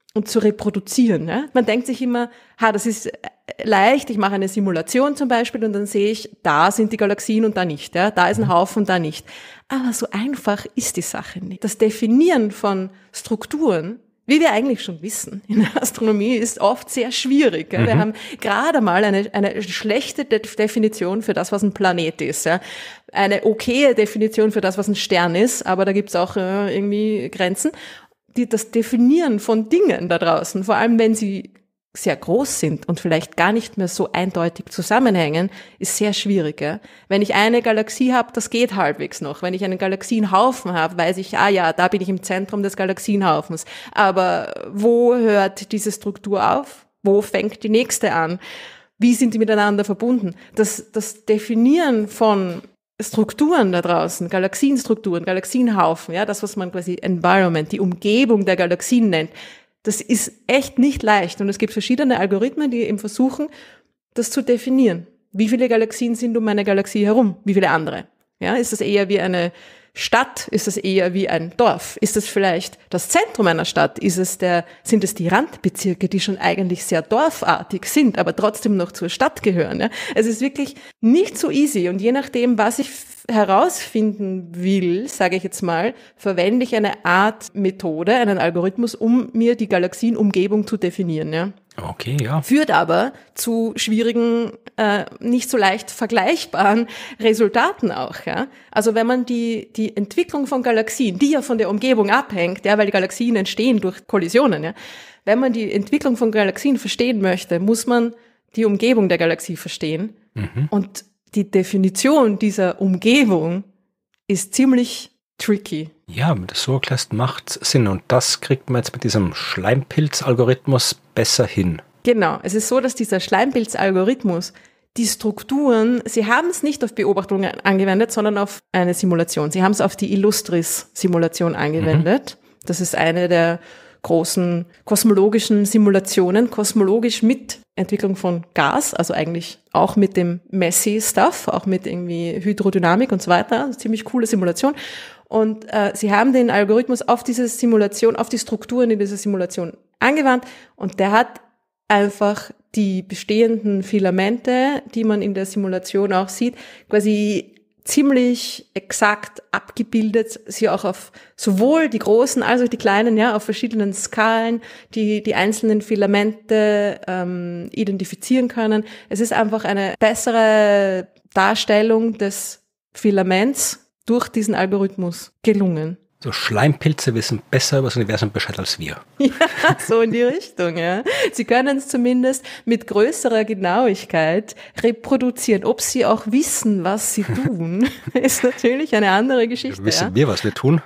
und zu reproduzieren. Ja? Man denkt sich immer, das ist leicht, ich mache eine Simulation zum Beispiel und dann sehe ich, da sind die Galaxien und da nicht. Ja? Da ist ein Haufen und da nicht. Aber so einfach ist die Sache nicht. Das Definieren von Strukturen, wie wir eigentlich schon wissen, in der Astronomie ist oft sehr schwierig. Ja? Wir haben gerade mal eine schlechte Definition für das, was ein Planet ist. Ja? Eine okaye Definition für das, was ein Stern ist, aber da gibt's auch irgendwie Grenzen. Das Definieren von Dingen da draußen, vor allem wenn sie sehr groß sind und vielleicht gar nicht mehr so eindeutig zusammenhängen, ist sehr schwierig. Ja? Wenn ich eine Galaxie habe, das geht halbwegs noch. Wenn ich einen Galaxienhaufen habe, weiß ich, da bin ich im Zentrum des Galaxienhaufens. Aber wo hört diese Struktur auf? Wo fängt die nächste an? Wie sind die miteinander verbunden? Das Definieren von Strukturen da draußen, Galaxienstrukturen, Galaxienhaufen, ja, das, was man quasi Environment, die Umgebung der Galaxien nennt, das ist echt nicht leicht. Und es gibt verschiedene Algorithmen, die eben versuchen, das zu definieren. Wie viele Galaxien sind um eine Galaxie herum? Wie viele andere? Ja, ist das eher wie eine Stadt? Ist das eher wie ein Dorf? Ist das vielleicht das Zentrum einer Stadt? Sind es die Randbezirke, die schon eigentlich sehr dorfartig sind, aber trotzdem noch zur Stadt gehören? Ja? Es ist wirklich nicht so easy. Und je nachdem, was ich herausfinden will, sage ich jetzt mal, verwende ich eine Art Methode, einen Algorithmus, um mir die Galaxienumgebung zu definieren. Ja? Okay, ja. Führt aber zu schwierigen, nicht so leicht vergleichbaren Resultaten auch. Ja? Also wenn man die Entwicklung von Galaxien, die ja von der Umgebung abhängt, ja, weil die Galaxien entstehen durch Kollisionen, ja, wenn man die Entwicklung von Galaxien verstehen möchte, muss man die Umgebung der Galaxie verstehen. Und die Definition dieser Umgebung ist ziemlich tricky. Ja, wenn du das so erklärst, macht Sinn. Und das kriegt man jetzt mit diesem Schleimpilz-Algorithmus besser hin. Genau. Es ist so, dass dieser Schleimpilz-Algorithmus die Strukturen, sie haben es nicht auf Beobachtungen angewendet, sondern auf eine Simulation. Sie haben es auf die Illustris-Simulation angewendet. Das ist eine der großen kosmologischen Simulationen, kosmologisch mit Entwicklung von Gas, also eigentlich auch mit dem Messy-Stuff, auch mit irgendwie Hydrodynamik und so weiter. Also ziemlich coole Simulation. Und sie haben den Algorithmus auf diese Simulation, auf die Strukturen in dieser Simulation angewandt und der hat einfach die bestehenden Filamente, die man in der Simulation auch sieht, quasi ziemlich exakt abgebildet, sie auch auf sowohl die großen als auch die kleinen, ja, auf verschiedenen Skalen, die einzelnen Filamente identifizieren können. Es ist einfach eine bessere Darstellung des Filaments durch diesen Algorithmus gelungen. So Schleimpilze wissen besser über das Universum Bescheid als wir. Ja, so in die Richtung, ja. Sie können es zumindest mit größerer Genauigkeit reproduzieren. Ob sie auch wissen, was sie tun, ist natürlich eine andere Geschichte. Wissen wir, was wir tun?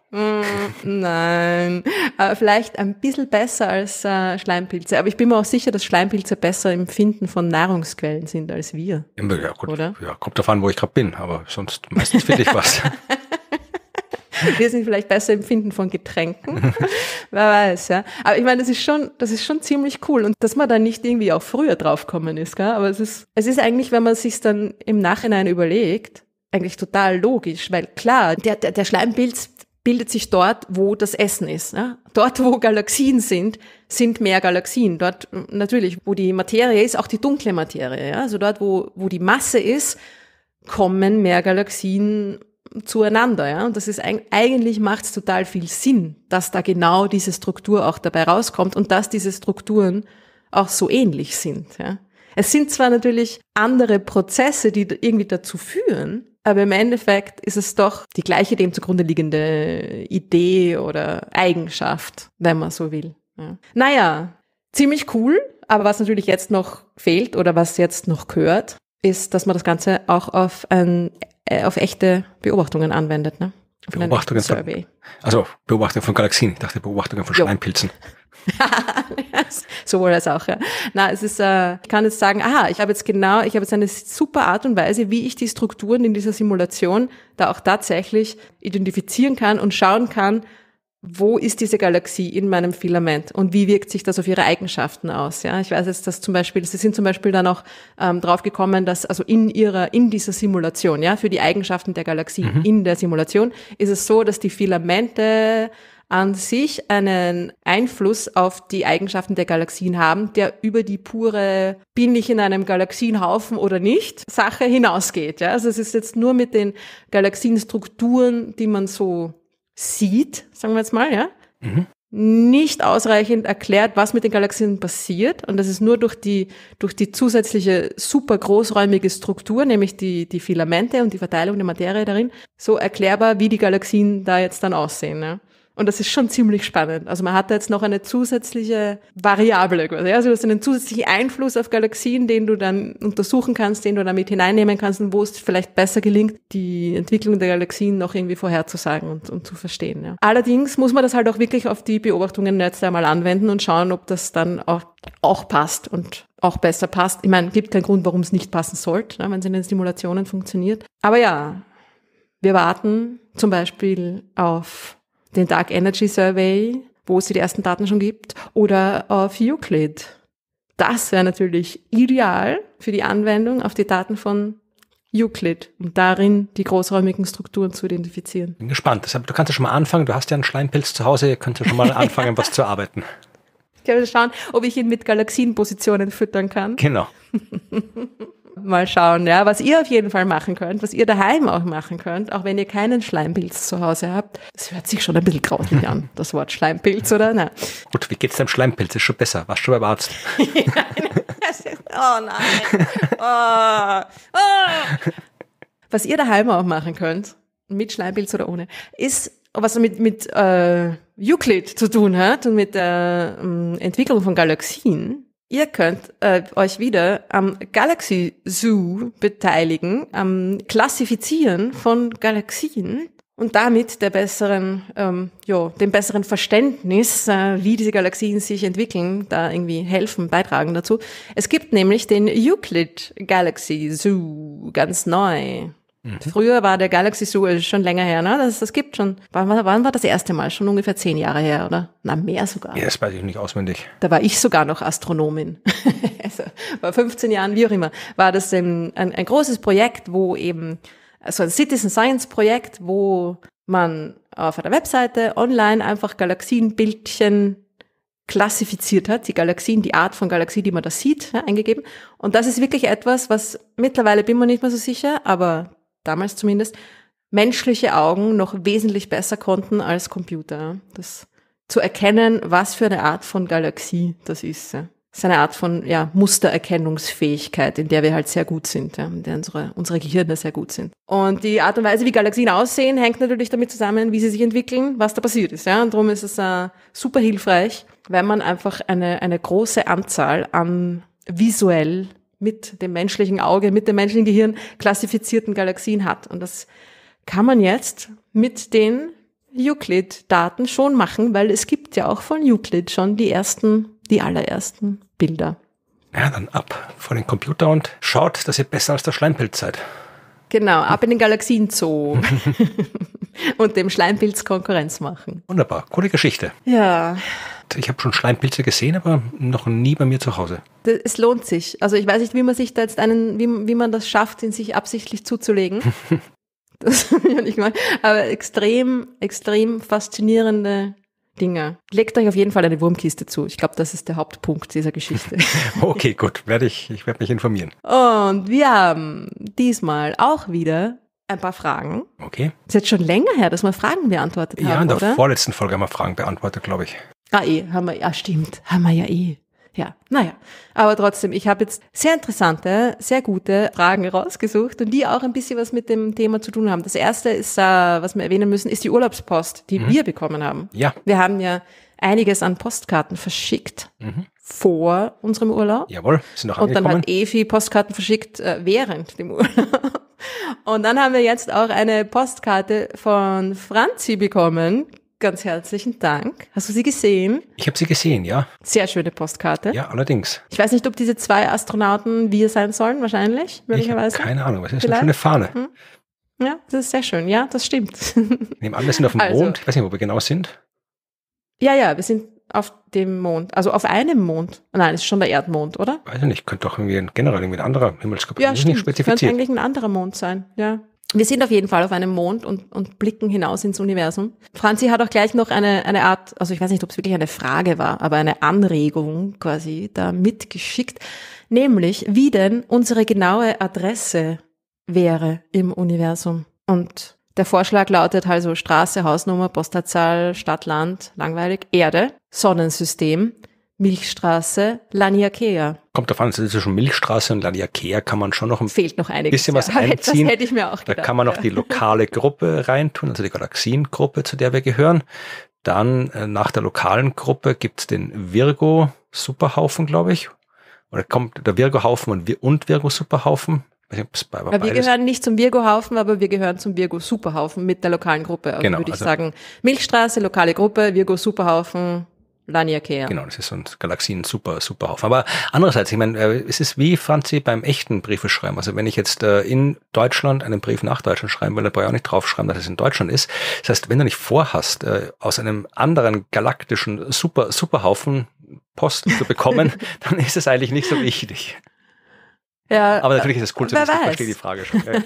Nein, vielleicht ein bisschen besser als Schleimpilze. Aber ich bin mir auch sicher, dass Schleimpilze besser im Finden von Nahrungsquellen sind als wir. Ja, gut. Oder? Ja, kommt davon, wo ich gerade bin, aber sonst meistens finde ich was. Wir sind vielleicht besser im Finden von Getränken. Wer weiß, ja. Aber ich meine, das ist schon ziemlich cool. Und dass man da nicht irgendwie auch früher draufgekommen ist, gell? Aber es ist eigentlich, wenn man es sich dann im Nachhinein überlegt, eigentlich total logisch. Weil klar, der Schleimpilz bildet sich dort, wo das Essen ist. Ja? Dort, wo Galaxien sind mehr Galaxien. Dort natürlich, wo die Materie ist, auch die dunkle Materie. Ja? Also dort, wo die Masse ist, kommen mehr Galaxien zueinander, ja. Und das ist eigentlich macht es total viel Sinn, dass da genau diese Struktur auch dabei rauskommt und dass diese Strukturen auch so ähnlich sind, ja. Es sind zwar natürlich andere Prozesse, die irgendwie dazu führen, aber im Endeffekt ist es doch die gleiche dem zugrunde liegende Idee oder Eigenschaft, wenn man so will. Ja. Naja, ziemlich cool, aber was natürlich jetzt noch fehlt oder was jetzt noch gehört, ist, dass man das Ganze auch auf echte Beobachtungen anwendet, ne? Auf Beobachtungen von Galaxien. Ich dachte Beobachtungen von Schleimpilzen. Sowohl als auch, ja. Na, es ist, ich kann jetzt sagen, ich habe jetzt eine super Art und Weise, wie ich die Strukturen in dieser Simulation da auch tatsächlich identifizieren kann und schauen kann, wo ist diese Galaxie in meinem Filament und wie wirkt sich das auf ihre Eigenschaften aus? Ja, ich weiß jetzt, dass sie sind zum Beispiel dann auch drauf gekommen, dass also in dieser Simulation, ja, für die Eigenschaften der Galaxie in der Simulation ist es so, dass die Filamente an sich einen Einfluss auf die Eigenschaften der Galaxien haben, der über die pure bin ich in einem Galaxienhaufen oder nicht Sache hinausgeht. Ja? Also es ist jetzt nur mit den Galaxienstrukturen, die man so sieht, sagen wir jetzt mal, ja, nicht ausreichend erklärt, was mit den Galaxien passiert. Und das ist nur durch die zusätzliche super großräumige Struktur, nämlich die Filamente und die Verteilung der Materie darin, so erklärbar, wie die Galaxien da jetzt dann aussehen. Ja. Und das ist schon ziemlich spannend. Also man hat da jetzt noch eine zusätzliche Variable quasi. Also du hast einen zusätzlichen Einfluss auf Galaxien, den du dann untersuchen kannst, den du damit hineinnehmen kannst und wo es vielleicht besser gelingt, die Entwicklung der Galaxien noch irgendwie vorherzusagen und zu verstehen. Ja. Allerdings muss man das halt auch wirklich auf die Beobachtungen jetzt einmal anwenden und schauen, ob das dann auch passt und auch besser passt. Ich meine, gibt keinen Grund, warum es nicht passen sollte, ne, wenn es in den Simulationen funktioniert. Aber ja, wir warten zum Beispiel auf den Dark Energy Survey, wo es die ersten Daten schon gibt, oder auf Euclid. Das wäre natürlich ideal für die Anwendung auf die Daten von Euclid, um darin die großräumigen Strukturen zu identifizieren. Bin gespannt. Deshalb, du kannst ja schon mal anfangen. Du hast ja einen Schleimpilz zu Hause. Ihr könnt ja schon mal anfangen, was zu arbeiten. Ich werde schauen, ob ich ihn mit Galaxienpositionen füttern kann. Genau. Mal schauen, ja, was ihr auf jeden Fall machen könnt, was ihr daheim auch machen könnt, auch wenn ihr keinen Schleimpilz zu Hause habt. Das hört sich schon ein bisschen grauslich an, das Wort Schleimpilz, oder? Nein. Gut, wie geht's deinem Schleimpilz? Ist schon besser. Warst schon beim Arzt? Oh nein. Oh. Was ihr daheim auch machen könnt, mit Schleimpilz oder ohne, ist, was mit Euclid zu tun hat und mit der Entwicklung von Galaxien. Ihr könnt euch wieder am Galaxy Zoo beteiligen, am Klassifizieren von Galaxien und damit dem besseren Verständnis, wie diese Galaxien sich entwickeln, da irgendwie helfen, beitragen dazu. Es gibt nämlich den Euclid Galaxy Zoo, ganz neu. Früher war der Galaxy Zoo schon länger her, ne? Das gibt schon. Wann war das erste Mal? Schon ungefähr 10 Jahre her, oder? Na, mehr sogar. Ja, das weiß ich nicht auswendig. Da war ich sogar noch Astronomin. Also, vor 15 Jahren, wie auch immer, war das ein großes Projekt, wo eben, so ein Citizen Science Projekt, wo man auf einer Webseite online einfach Galaxienbildchen klassifiziert hat, die Galaxien, die Art von Galaxie, die man da sieht, ja, eingegeben. Und das ist wirklich etwas, was mittlerweile bin mir nicht mehr so sicher, aber damals zumindest, menschliche Augen noch wesentlich besser konnten als Computer. Das zu erkennen, was für eine Art von Galaxie das ist. Das ist eine Art von Mustererkennungsfähigkeit, in der wir halt sehr gut sind, in der unsere Gehirne sehr gut sind. Und die Art und Weise, wie Galaxien aussehen, hängt natürlich damit zusammen, wie sie sich entwickeln, was da passiert ist. Ja? Und darum ist es super hilfreich, wenn man einfach eine große Anzahl an visuell mit dem menschlichen Auge, mit dem menschlichen Gehirn klassifizierten Galaxien hat. Und das kann man jetzt mit den Euclid-Daten schon machen, weil es gibt ja auch von Euclid schon die allerersten Bilder. Ja, dann ab vor den Computer und schaut, dass ihr besser als der Schleimpilz seid. Genau, ab in den Galaxienzoo und dem Schleimpilz Konkurrenz machen. Wunderbar, coole Geschichte. Ja. Ich habe schon Schleimpilze gesehen, aber noch nie bei mir zu Hause. Es lohnt sich. Also ich weiß nicht, wie man sich da jetzt wie man das schafft, ihn sich absichtlich zuzulegen. Das will ich nicht mal. Aber extrem, extrem faszinierende Dinge. Legt euch auf jeden Fall eine Wurmkiste zu. Ich glaube, das ist der Hauptpunkt dieser Geschichte. Okay, gut. Ich werde mich informieren. Und wir haben diesmal auch wieder ein paar Fragen. Okay. Ist jetzt schon länger her, dass wir Fragen beantwortet haben, Ja, in der oder? vorletzten Folge haben wir Fragen beantwortet, glaube ich. Haben wir, ja stimmt, haben wir ja eh. Ja, naja, aber trotzdem, ich habe jetzt sehr interessante, sehr gute Fragen rausgesucht und die auch ein bisschen was mit dem Thema zu tun haben. Das erste ist, was wir erwähnen müssen, ist die Urlaubspost, die wir bekommen haben. Ja. Wir haben ja einiges an Postkarten verschickt vor unserem Urlaub. Jawohl, sind noch Und angekommen. dann hat Evi Postkarten verschickt während dem Urlaub. Und dann haben wir jetzt auch eine Postkarte von Franzi bekommen. Ganz herzlichen Dank. Hast du sie gesehen? Ich habe sie gesehen, ja. Sehr schöne Postkarte. Ja, allerdings. Ich weiß nicht, ob diese 2 Astronauten wir sein sollen, wahrscheinlich, Ich habe möglicherweise. keine Ahnung, was ist Vielleicht? denn für eine Fahne? Ja, das ist sehr schön. Ja, das stimmt. Nehmen an, wir sind auf dem Also. Mond. Ich weiß nicht, wo wir genau sind. Ja, wir sind auf dem Mond. Also auf einem Mond. Nein, es ist schon der Erdmond, oder? Weiß ich nicht, könnte doch generell ein anderer Himmelsgebiet. Ja, Das ist stimmt. nicht Könnte spezifiziert. eigentlich ein anderer Mond sein. Ja. Wir sind auf jeden Fall auf einem Mond und blicken hinaus ins Universum. Franzi hat auch gleich noch eine Art, also ich weiß nicht, ob es wirklich eine Frage war, aber eine Anregung quasi da mitgeschickt, nämlich wie denn unsere genaue Adresse wäre im Universum. Und der Vorschlag lautet also Straße, Hausnummer, Postleitzahl, Stadt, Land, langweilig, Erde, Sonnensystem, Milchstraße, Laniakea. Kommt davon, zwischen Milchstraße und Laniakea kann man schon noch ein Fehlt noch einiges, bisschen was einziehen. Das hätte ich mir auch gedacht. Da kann man noch die lokale Gruppe reintun, also die Galaxiengruppe, zu der wir gehören. Dann nach der lokalen Gruppe gibt's den Virgo-Superhaufen, glaube ich. Oder kommt der Virgo-Haufen und Virgo-Superhaufen. Aber wir gehören nicht zum Virgo-Haufen, aber wir gehören zum Virgo-Superhaufen mit der lokalen Gruppe. Also genau, würde ich sagen, Milchstraße, lokale Gruppe, Virgo-Superhaufen, Laniakea. Genau, das ist so ein Galaxien-Superhaufen. Aber andererseits, ich meine, es ist wie, Franzi, beim echten Briefe schreiben. Also wenn ich jetzt in Deutschland einen Brief nach Deutschland schreiben will, dann brauche ich auch nicht draufschreiben, dass es in Deutschland ist. Das heißt, wenn du nicht vorhast, aus einem anderen galaktischen Superhaufen Post zu bekommen, dann ist es eigentlich nicht so wichtig. Ja, aber natürlich ist es cool zu wissen, ich verstehe die Frage schon. Ja.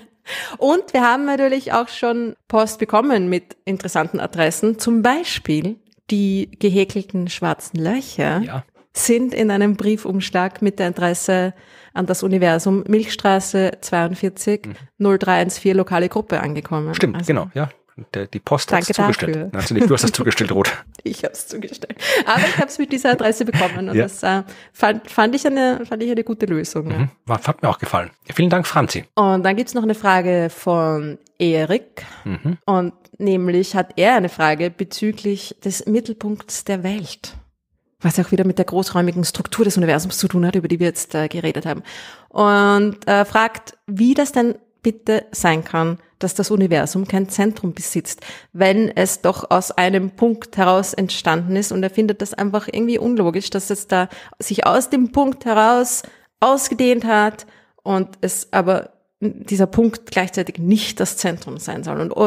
Und wir haben natürlich auch schon Post bekommen mit interessanten Adressen, zum Beispiel die gehäkelten schwarzen Löcher sind in einem Briefumschlag mit der Adresse an das Universum Milchstraße 42 0314 lokale Gruppe angekommen. Stimmt, also, genau, ja. Die Post hat es zugestellt. Dafür. Also nicht, du hast es zugestellt, Ruth. Ich habe es zugestellt. Aber ich habe es mit dieser Adresse bekommen und das fand ich eine gute Lösung. Ja. Hat mir auch gefallen. Vielen Dank, Franzi. Und dann gibt's noch eine Frage von Erik. Und nämlich hat er eine Frage bezüglich des Mittelpunkts der Welt. Was auch wieder mit der großräumigen Struktur des Universums zu tun hat, über die wir jetzt geredet haben. Und fragt, wie das denn bitte sein kann, dass das Universum kein Zentrum besitzt, wenn es doch aus einem Punkt heraus entstanden ist. Und er findet das einfach irgendwie unlogisch, dass es da sich aus dem Punkt heraus ausgedehnt hat und es aber dieser Punkt gleichzeitig nicht das Zentrum sein soll. Und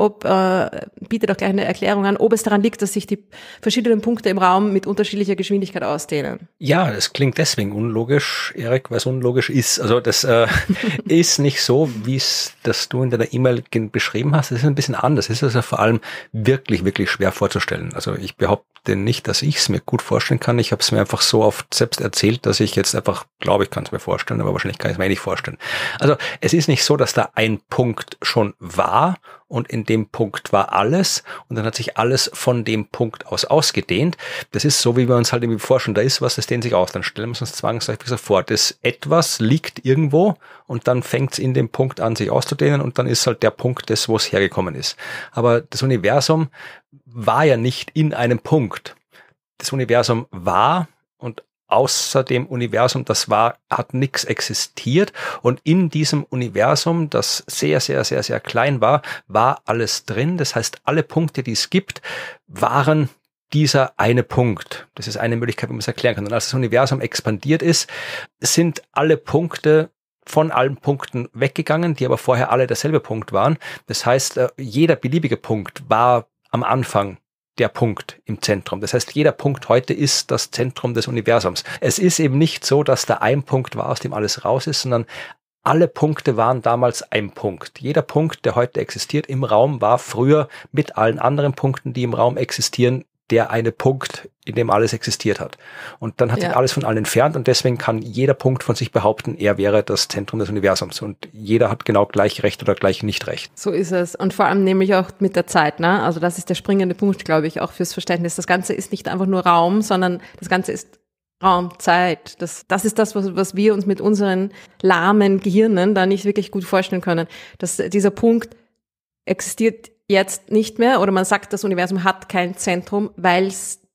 bietet auch gleich eine Erklärung an, ob es daran liegt, dass sich die verschiedenen Punkte im Raum mit unterschiedlicher Geschwindigkeit ausdehnen. Ja, das klingt deswegen unlogisch, Erik, weil es unlogisch ist. Also das ist nicht so, wie es das du in deiner E-Mail beschrieben hast. Das ist ein bisschen anders. Es ist also vor allem wirklich, wirklich schwer vorzustellen. Also ich behaupte nicht, dass ich es mir gut vorstellen kann. Ich habe es mir einfach so oft selbst erzählt, dass ich jetzt einfach glaube, ich kann es mir vorstellen, aber wahrscheinlich kann ich es mir nicht vorstellen. Also es ist nicht so, dass da ein Punkt schon war und in dem Punkt war alles und dann hat sich alles von dem Punkt aus ausgedehnt. Das ist so, wie wir uns halt irgendwie vorstellen, da ist was, das dehnt sich aus. Dann stellen wir uns zwangsläufig so vor, das etwas liegt irgendwo und dann fängt es in dem Punkt an, sich auszudehnen und dann ist halt der Punkt das, wo es hergekommen ist. Aber das Universum war ja nicht in einem Punkt. Das Universum war und außer dem Universum, das war, hat nichts existiert und in diesem Universum, das sehr, sehr, sehr, sehr klein war, war alles drin. Das heißt, alle Punkte, die es gibt, waren dieser eine Punkt. Das ist eine Möglichkeit, wie man es erklären kann. Und als das Universum expandiert ist, sind alle Punkte von allen Punkten weggegangen, die aber vorher alle derselbe Punkt waren. Das heißt, jeder beliebige Punkt war am Anfang der Punkt im Zentrum. Das heißt, jeder Punkt heute ist das Zentrum des Universums. Es ist eben nicht so, dass da ein Punkt war, aus dem alles raus ist, sondern alle Punkte waren damals ein Punkt. Jeder Punkt, der heute existiert im Raum, war früher mit allen anderen Punkten, die im Raum existieren, der eine Punkt, in dem alles existiert hat. Und dann hat sich alles von allen entfernt und deswegen kann jeder Punkt von sich behaupten, er wäre das Zentrum des Universums und jeder hat genau gleich Recht oder gleich nicht Recht. So ist es. Und vor allem nämlich auch mit der Zeit, ne? Also das ist der springende Punkt, glaube ich, auch fürs Verständnis. Das Ganze ist nicht einfach nur Raum, sondern das Ganze ist Raum, Zeit. Das ist das, was wir uns mit unseren lahmen Gehirnen da nicht wirklich gut vorstellen können. Dass dieser Punkt existiert jetzt nicht mehr oder man sagt, das Universum hat kein Zentrum, weil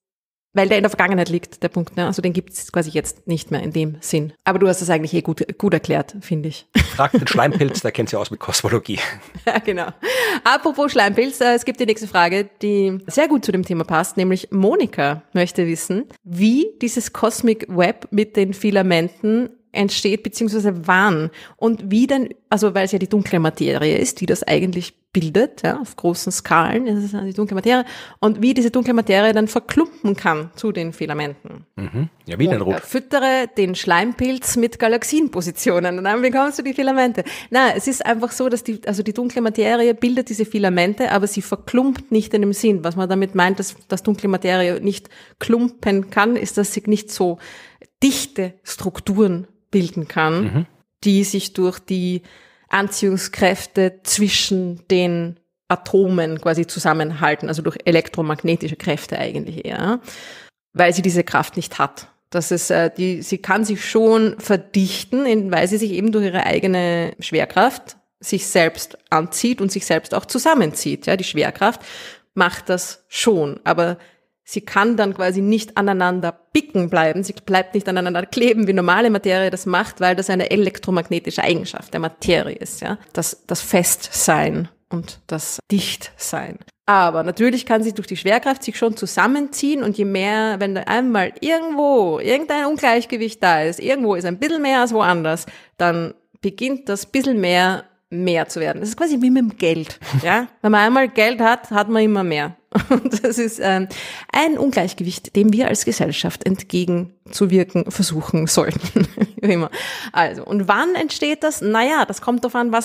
der in der Vergangenheit liegt, der Punkt. Ne? Also den gibt es quasi jetzt nicht mehr in dem Sinn. Aber du hast das eigentlich gut erklärt, finde ich. Fragt den Schleimpilz, der kennt sich aus mit Kosmologie. Ja, genau. Apropos Schleimpilz, es gibt die nächste Frage, die sehr gut zu dem Thema passt, nämlich Monika möchte wissen, wie dieses Cosmic Web mit den Filamenten entsteht, beziehungsweise wann und wie denn, also weil es ja die dunkle Materie ist, die das eigentlich bildet, ja, auf großen Skalen ist es die dunkle Materie, und wie diese dunkle Materie dann verklumpen kann zu den Filamenten. Ja, wie denn, Ruth? Füttere den Schleimpilz mit Galaxienpositionen und dann bekommst du die Filamente. Na, es ist einfach so, dass die dunkle Materie bildet diese Filamente, aber sie verklumpt nicht in dem Sinn. Was man damit meint, dass dunkle Materie nicht klumpen kann, ist, dass sie nicht so dichte Strukturen bilden kann, die sich durch die Anziehungskräfte zwischen den Atomen quasi zusammenhalten, also durch elektromagnetische Kräfte eigentlich eher, weil sie diese Kraft nicht hat. Das ist, sie kann sich schon verdichten, weil sie sich eben durch ihre eigene Schwerkraft sich selbst anzieht und sich selbst auch zusammenzieht. Ja, die Schwerkraft macht das schon, aber sie kann dann quasi nicht aneinander bicken bleiben, sie bleibt nicht aneinander kleben, wie normale Materie das macht, weil das eine elektromagnetische Eigenschaft der Materie ist, ja. Das Festsein und das Dichtsein. Aber natürlich kann sie durch die Schwerkraft sich schon zusammenziehen und je mehr, wenn da einmal irgendein Ungleichgewicht da ist, irgendwo ist ein bisschen mehr als woanders, dann beginnt das bisschen mehr zu werden. Das ist quasi wie mit dem Geld, ja. Wenn man einmal Geld hat, hat man immer mehr. Und das ist ein Ungleichgewicht, dem wir als Gesellschaft entgegenzuwirken versuchen sollten. Immer. Also, und wann entsteht das? Naja, das kommt darauf an,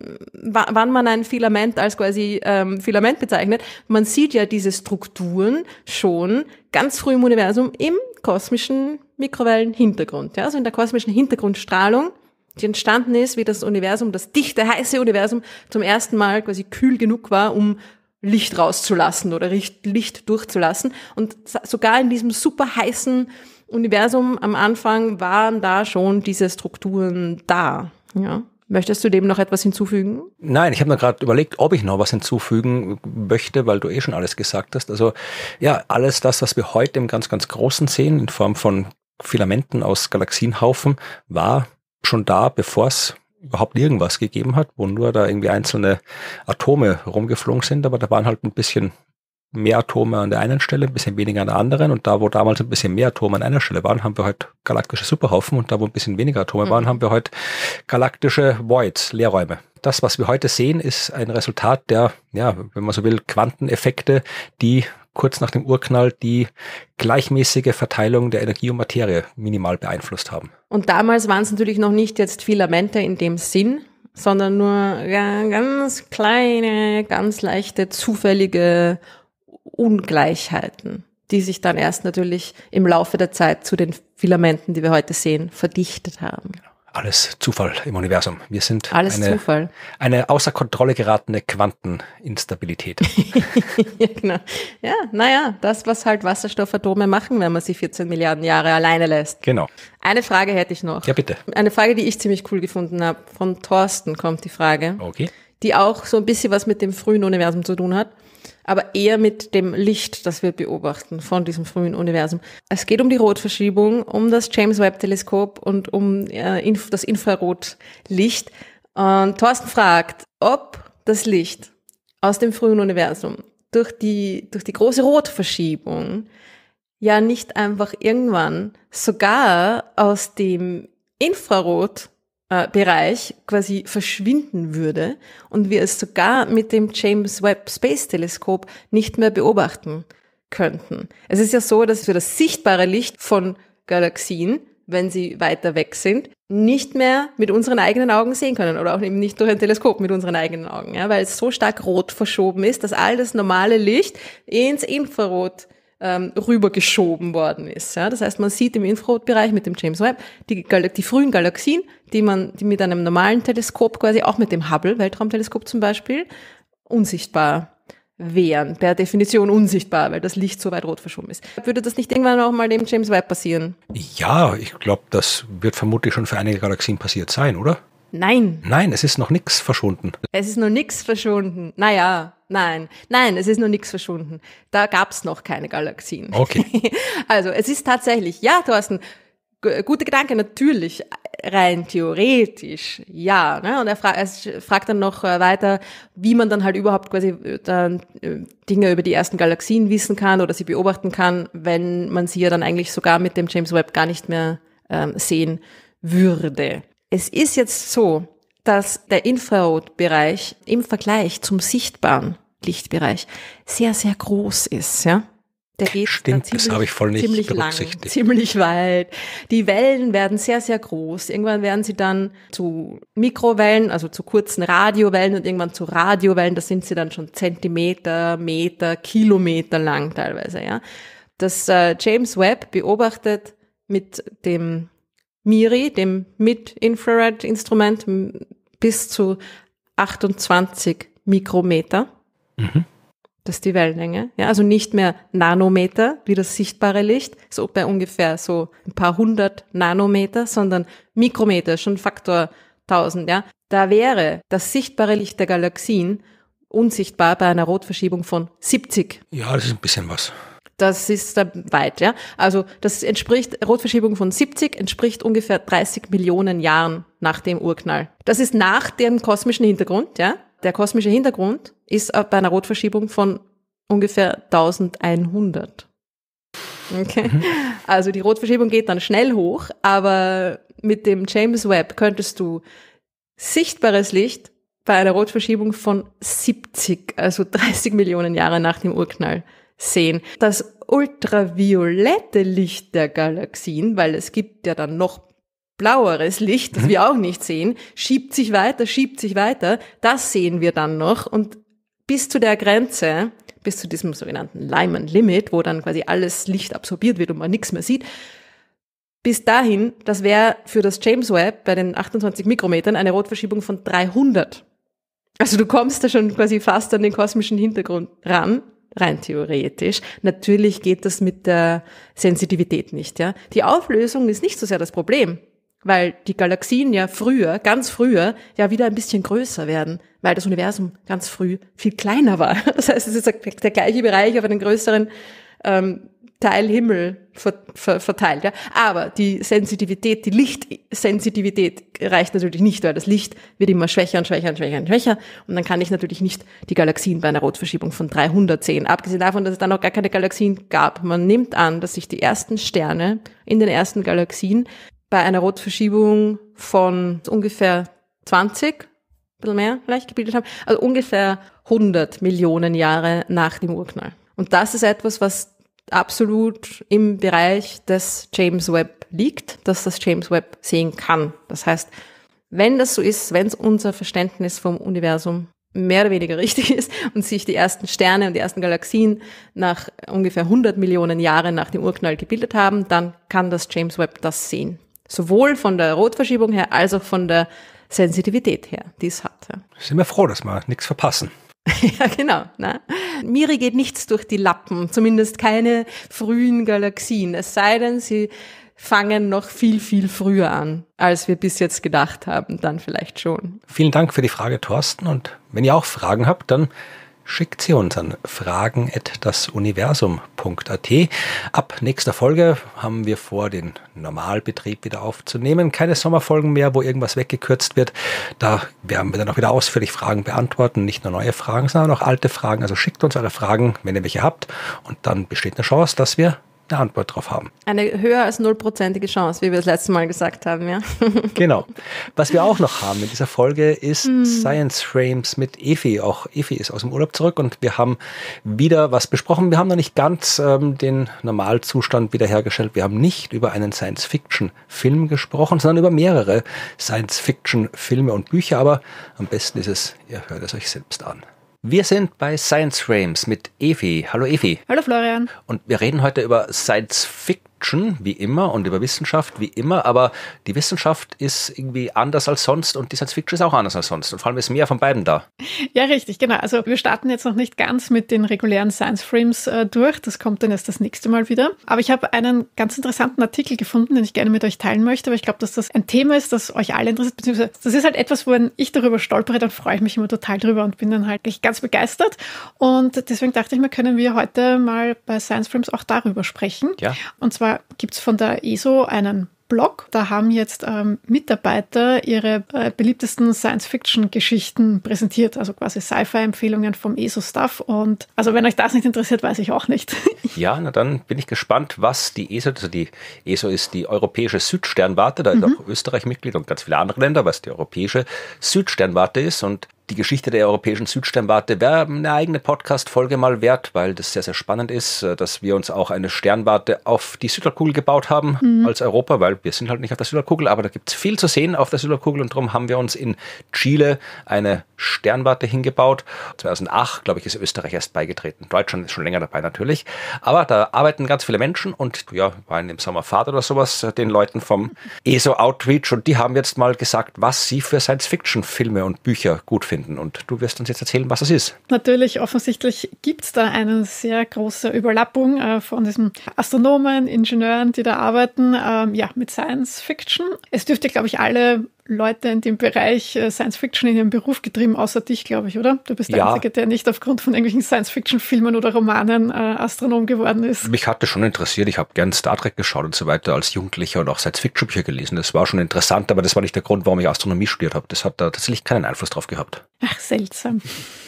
wann man ein Filament als quasi Filament bezeichnet. Man sieht ja diese Strukturen schon ganz früh im Universum im kosmischen Mikrowellenhintergrund. Ja? Also in der kosmischen Hintergrundstrahlung, die entstanden ist, wie das Universum, das dichte, heiße Universum zum ersten Mal quasi kühl genug war, um Licht rauszulassen oder Licht durchzulassen. Und sogar in diesem super heißen Universum am Anfang waren da schon diese Strukturen da. Ja. Möchtest du dem noch etwas hinzufügen? Nein, ich habe mir gerade überlegt, ob ich noch was hinzufügen möchte, weil du schon alles gesagt hast. Also ja, alles das, was wir heute im ganz, ganz Großen sehen, in Form von Filamenten aus Galaxienhaufen, war schon da, bevor es überhaupt irgendwas gegeben hat, wo nur da irgendwie einzelne Atome rumgeflogen sind, aber da waren halt ein bisschen mehr Atome an der einen Stelle, ein bisschen weniger an der anderen, und da, wo damals ein bisschen mehr Atome an einer Stelle waren, haben wir heute galaktische Superhaufen, und da, wo ein bisschen weniger Atome waren, haben wir heute galaktische Voids, Leerräume. Das, was wir heute sehen, ist ein Resultat der, ja, wenn man so will, Quanteneffekte, die kurz nach dem Urknall die gleichmäßige Verteilung der Energie und Materie minimal beeinflusst haben. Und damals waren es natürlich noch nicht jetzt Filamente in dem Sinn, sondern nur ganz kleine, ganz leichte, zufällige Ungleichheiten, die sich dann erst natürlich im Laufe der Zeit zu den Filamenten, die wir heute sehen, verdichtet haben. Alles Zufall im Universum. Wir sind Zufall. Eine außer Kontrolle geratene Quanteninstabilität. Ja, genau. Ja, naja, das, was halt Wasserstoffatome machen, wenn man sie 14 Milliarden Jahre alleine lässt. Genau. Eine Frage hätte ich noch. Ja, bitte. Eine Frage, die ich ziemlich cool gefunden habe. Von Thorsten kommt die Frage. Okay. Die auch so ein bisschen was mit dem frühen Universum zu tun hat, aber eher mit dem Licht, das wir beobachten von diesem frühen Universum. Es geht um die Rotverschiebung, um das James-Webb-Teleskop und um das Infrarotlicht. Und Thorsten fragt, ob das Licht aus dem frühen Universum durch die große Rotverschiebung ja nicht einfach irgendwann sogar aus dem Infrarotbereich quasi verschwinden würde und wir es sogar mit dem James Webb Space Teleskop nicht mehr beobachten könnten. Es ist ja so, dass wir das sichtbare Licht von Galaxien, wenn sie weiter weg sind, nicht mehr mit unseren eigenen Augen sehen können oder auch eben nicht durch ein Teleskop mit unseren eigenen Augen, ja, weil es so stark rot verschoben ist, dass all das normale Licht ins Infrarot rübergeschoben worden ist. Ja? Das heißt, man sieht im Infrarotbereich mit dem James Webb die frühen Galaxien, die mit einem normalen Teleskop, quasi auch mit dem Hubble-Weltraumteleskop zum Beispiel, unsichtbar wären. Per Definition unsichtbar, weil das Licht so weit rot verschoben ist. Würde das nicht irgendwann auch mal dem James Webb passieren? Ja, ich glaube, das wird vermutlich schon für einige Galaxien passiert sein, oder? Nein. Nein, es ist noch nichts verschwunden. Es ist noch nichts verschwunden. Naja, nein, es ist noch nichts verschwunden. Da gab's noch keine Galaxien. Okay. Also es ist tatsächlich, ja, Thorsten, gute Gedanke, natürlich, rein theoretisch, ja. Ne? Und er fragt dann noch weiter, wie man dann halt überhaupt quasi dann Dinge über die ersten Galaxien wissen kann oder sie beobachten kann, wenn man sie ja dann eigentlich sogar mit dem James Webb gar nicht mehr sehen würde. Es ist jetzt so, dass der Infrarotbereich im Vergleich zum sichtbaren Lichtbereich sehr, sehr groß ist, ja. Der geht Stimmt, das habe ich voll nicht berücksichtigt. Lang, ziemlich weit. Die Wellen werden sehr, sehr groß. Irgendwann werden sie dann zu Mikrowellen, also zu kurzen Radiowellen und irgendwann zu Radiowellen. Da sind sie dann schon Zentimeter, Meter, Kilometer lang teilweise, ja. Das James Webb beobachtet mit dem MIRI, dem Mid-Infrared-Instrument, bis zu 28 Mikrometer. Mhm. Das ist die Wellenlänge. Ja, also nicht mehr Nanometer, wie das sichtbare Licht, so bei ungefähr so ein paar 100 Nanometer, sondern Mikrometer, schon Faktor 1000. Ja. Da wäre das sichtbare Licht der Galaxien unsichtbar bei einer Rotverschiebung von 70. Ja, das ist ein bisschen was. Das ist da weit, ja. Also das entspricht, Rotverschiebung von 70 entspricht ungefähr 30 Millionen Jahren nach dem Urknall. Das ist nach dem kosmischen Hintergrund, ja. Der kosmische Hintergrund ist bei einer Rotverschiebung von ungefähr 1100. Okay. Mhm. Also die Rotverschiebung geht dann schnell hoch, aber mit dem James Webb könntest du sichtbares Licht bei einer Rotverschiebung von 70, also 30 Millionen Jahre nach dem Urknall sehen. Das ultraviolette Licht der Galaxien, weil es gibt ja dann noch blaueres Licht, das wir auch nicht sehen, schiebt sich weiter, das sehen wir dann noch und bis zu der Grenze, bis zu diesem sogenannten Lyman Limit, wo dann quasi alles Licht absorbiert wird und man nichts mehr sieht, bis dahin, das wäre für das James Webb bei den 28 Mikrometern eine Rotverschiebung von 300. Also du kommst da schon quasi fast an den kosmischen Hintergrund ran, rein theoretisch. Natürlich geht das mit der Sensitivität nicht, ja. Die Auflösung ist nicht so sehr das Problem, weil die Galaxien ja früher, ganz früher, ja wieder ein bisschen größer werden, weil das Universum ganz früh viel kleiner war. Das heißt, es ist der gleiche Bereich auf einen größeren Teil Himmel verteilt. Ja. Aber die Sensitivität, die Lichtsensitivität reicht natürlich nicht, weil das Licht wird immer schwächer und dann kann ich natürlich nicht die Galaxien bei einer Rotverschiebung von 300 sehen. Abgesehen davon, dass es dann noch gar keine Galaxien gab. Man nimmt an, dass sich die ersten Sterne in den ersten Galaxien bei einer Rotverschiebung von ungefähr 20, ein bisschen mehr vielleicht gebildet haben, also ungefähr 100 Millionen Jahre nach dem Urknall. Und das ist etwas, was absolut im Bereich des James Webb liegt, dass das James Webb sehen kann. Das heißt, wenn das so ist, wenn unser Verständnis vom Universum mehr oder weniger richtig ist und sich die ersten Sterne und die ersten Galaxien nach ungefähr 100 Millionen Jahren nach dem Urknall gebildet haben, dann kann das James Webb das sehen. Sowohl von der Rotverschiebung her, als auch von der Sensitivität her, die es hat. Ja. Sind wir froh, dass wir nichts verpassen. Ja, genau. Ne? Miri geht nichts durch die Lappen, zumindest keine frühen Galaxien. Es sei denn, sie fangen noch viel, viel früher an, als wir bis jetzt gedacht haben. Dann vielleicht schon. Vielen Dank für die Frage, Thorsten. Und wenn ihr auch Fragen habt, dann schickt sie uns an fragen@dasuniversum.at. Ab nächster Folge haben wir vor, den Normalbetrieb wieder aufzunehmen. Keine Sommerfolgen mehr, wo irgendwas weggekürzt wird. Da werden wir dann auch wieder ausführlich Fragen beantworten. Nicht nur neue Fragen, sondern auch alte Fragen. Also schickt uns eure Fragen, wenn ihr welche habt. Und dann besteht eine Chance, dass wir eine Antwort drauf haben. Eine höher als 0%ige Chance, wie wir das letzte Mal gesagt haben, ja. Genau. Was wir auch noch haben in dieser Folge ist Science Frames mit Evi. Auch Evi ist aus dem Urlaub zurück und wir haben wieder was besprochen. Wir haben noch nicht ganz den Normalzustand wiederhergestellt. Wir haben nicht über einen Science-Fiction-Film gesprochen, sondern über mehrere Science-Fiction-Filme und Bücher. Aber am besten ist es, ihr hört es euch selbst an. Wir sind bei Science Frames mit Evi. Hallo Evi. Hallo Florian. Und wir reden heute über Science Fiction, wie immer, und über Wissenschaft, wie immer. Aber die Wissenschaft ist irgendwie anders als sonst und die Science Fiction ist auch anders als sonst. Und vor allem ist mehr von beiden da. Ja, richtig, genau. Also wir starten jetzt noch nicht ganz mit den regulären Science Frames durch. Das kommt dann erst das nächste Mal wieder. Aber ich habe einen ganz interessanten Artikel gefunden, den ich gerne mit euch teilen möchte. Aber ich glaube, dass das ein Thema ist, das euch alle interessiert. Beziehungsweise das ist halt etwas, wo ich darüber stolpere, dann freue ich mich immer total drüber und bin dann halt ganz begeistert. Und deswegen dachte ich mir, können wir heute mal bei Science Frames auch darüber sprechen. Ja. Und zwar gibt es von der ESO einen Blog. Da haben jetzt Mitarbeiter ihre beliebtesten Science-Fiction-Geschichten präsentiert, also quasi Sci-Fi-Empfehlungen vom ESO-Stuff. Und also wenn euch das nicht interessiert, weiß ich auch nicht. Ja, na dann bin ich gespannt, was die ESO, also die ESO ist die Europäische Südsternwarte, da ist auch Österreich Mitglied und ganz viele andere Länder, was die Europäische Südsternwarte ist, und die Geschichte der Europäischen Südsternwarte wäre eine eigene Podcast-Folge mal wert, weil das sehr, sehr spannend ist, dass wir uns auch eine Sternwarte auf die Südhalbkugel gebaut haben als Europa, weil wir sind halt nicht auf der Südhalbkugel, aber da gibt es viel zu sehen auf der Südhalbkugel und darum haben wir uns in Chile eine Sternwarte hingebaut. 2008, glaube ich, ist Österreich erst beigetreten. Deutschland ist schon länger dabei natürlich, aber da arbeiten ganz viele Menschen und ja, waren im Sommerfahrt oder sowas, den Leuten vom ESO Outreach, und die haben jetzt mal gesagt, was sie für Science-Fiction-Filme und Bücher gut finden. Und du wirst uns jetzt erzählen, was das ist. Natürlich, offensichtlich gibt es da eine sehr große Überlappung von diesen Astronomen, Ingenieuren, die da arbeiten, mit Science Fiction. Es dürfte, glaube ich, alle Leute in dem Bereich Science Fiction in ihrem Beruf getrieben, außer dich, glaube ich, oder? Du bist der Einzige, der nicht aufgrund von irgendwelchen Science-Fiction-Filmen oder Romanen Astronom geworden ist. Mich hatte schon interessiert. Ich habe gern Star Trek geschaut und so weiter als Jugendlicher und auch Science-Fiction-Bücher gelesen. Das war schon interessant, aber das war nicht der Grund, warum ich Astronomie studiert habe. Das hat da tatsächlich keinen Einfluss drauf gehabt. Ach, seltsam.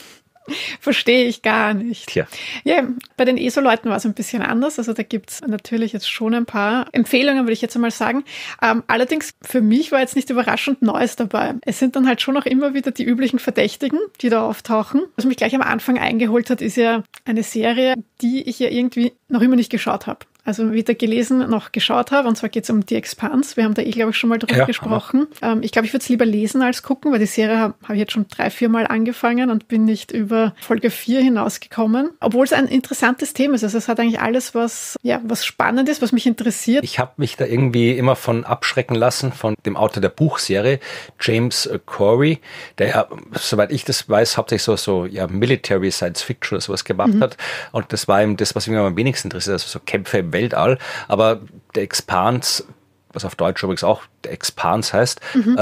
Verstehe ich gar nicht. Tja. Ja, bei den ESO-Leuten war es ein bisschen anders. Also da gibt es natürlich jetzt schon ein paar Empfehlungen, würde ich jetzt einmal sagen. Allerdings für mich war jetzt nicht überraschend Neues dabei. Es sind dann halt schon auch immer wieder die üblichen Verdächtigen, die da auftauchen. Was mich gleich am Anfang eingeholt hat, ist ja eine Serie, die ich ja irgendwie noch immer nicht geschaut habe. Also weder gelesen noch geschaut habe. Und zwar geht es um The Expanse. Wir haben da glaube ich, schon mal drüber gesprochen. Ich glaube, ich würde es lieber lesen als gucken, weil die Serie habe ich jetzt schon 3-4 Mal angefangen und bin nicht über Folge 4 hinausgekommen. Obwohl es ein interessantes Thema ist. Also es hat eigentlich alles, was spannend ist, was mich interessiert. Ich habe mich da irgendwie immer von abschrecken lassen, von dem Autor der Buchserie, James Corey, der ja, soweit ich das weiß, hauptsächlich so Military Science Fiction oder sowas gemacht hat. Und das war ihm das, was mich am wenigsten interessiert, also so Kämpfe im Weltall, aber der Expanse, was auf Deutsch übrigens auch der Expanse heißt,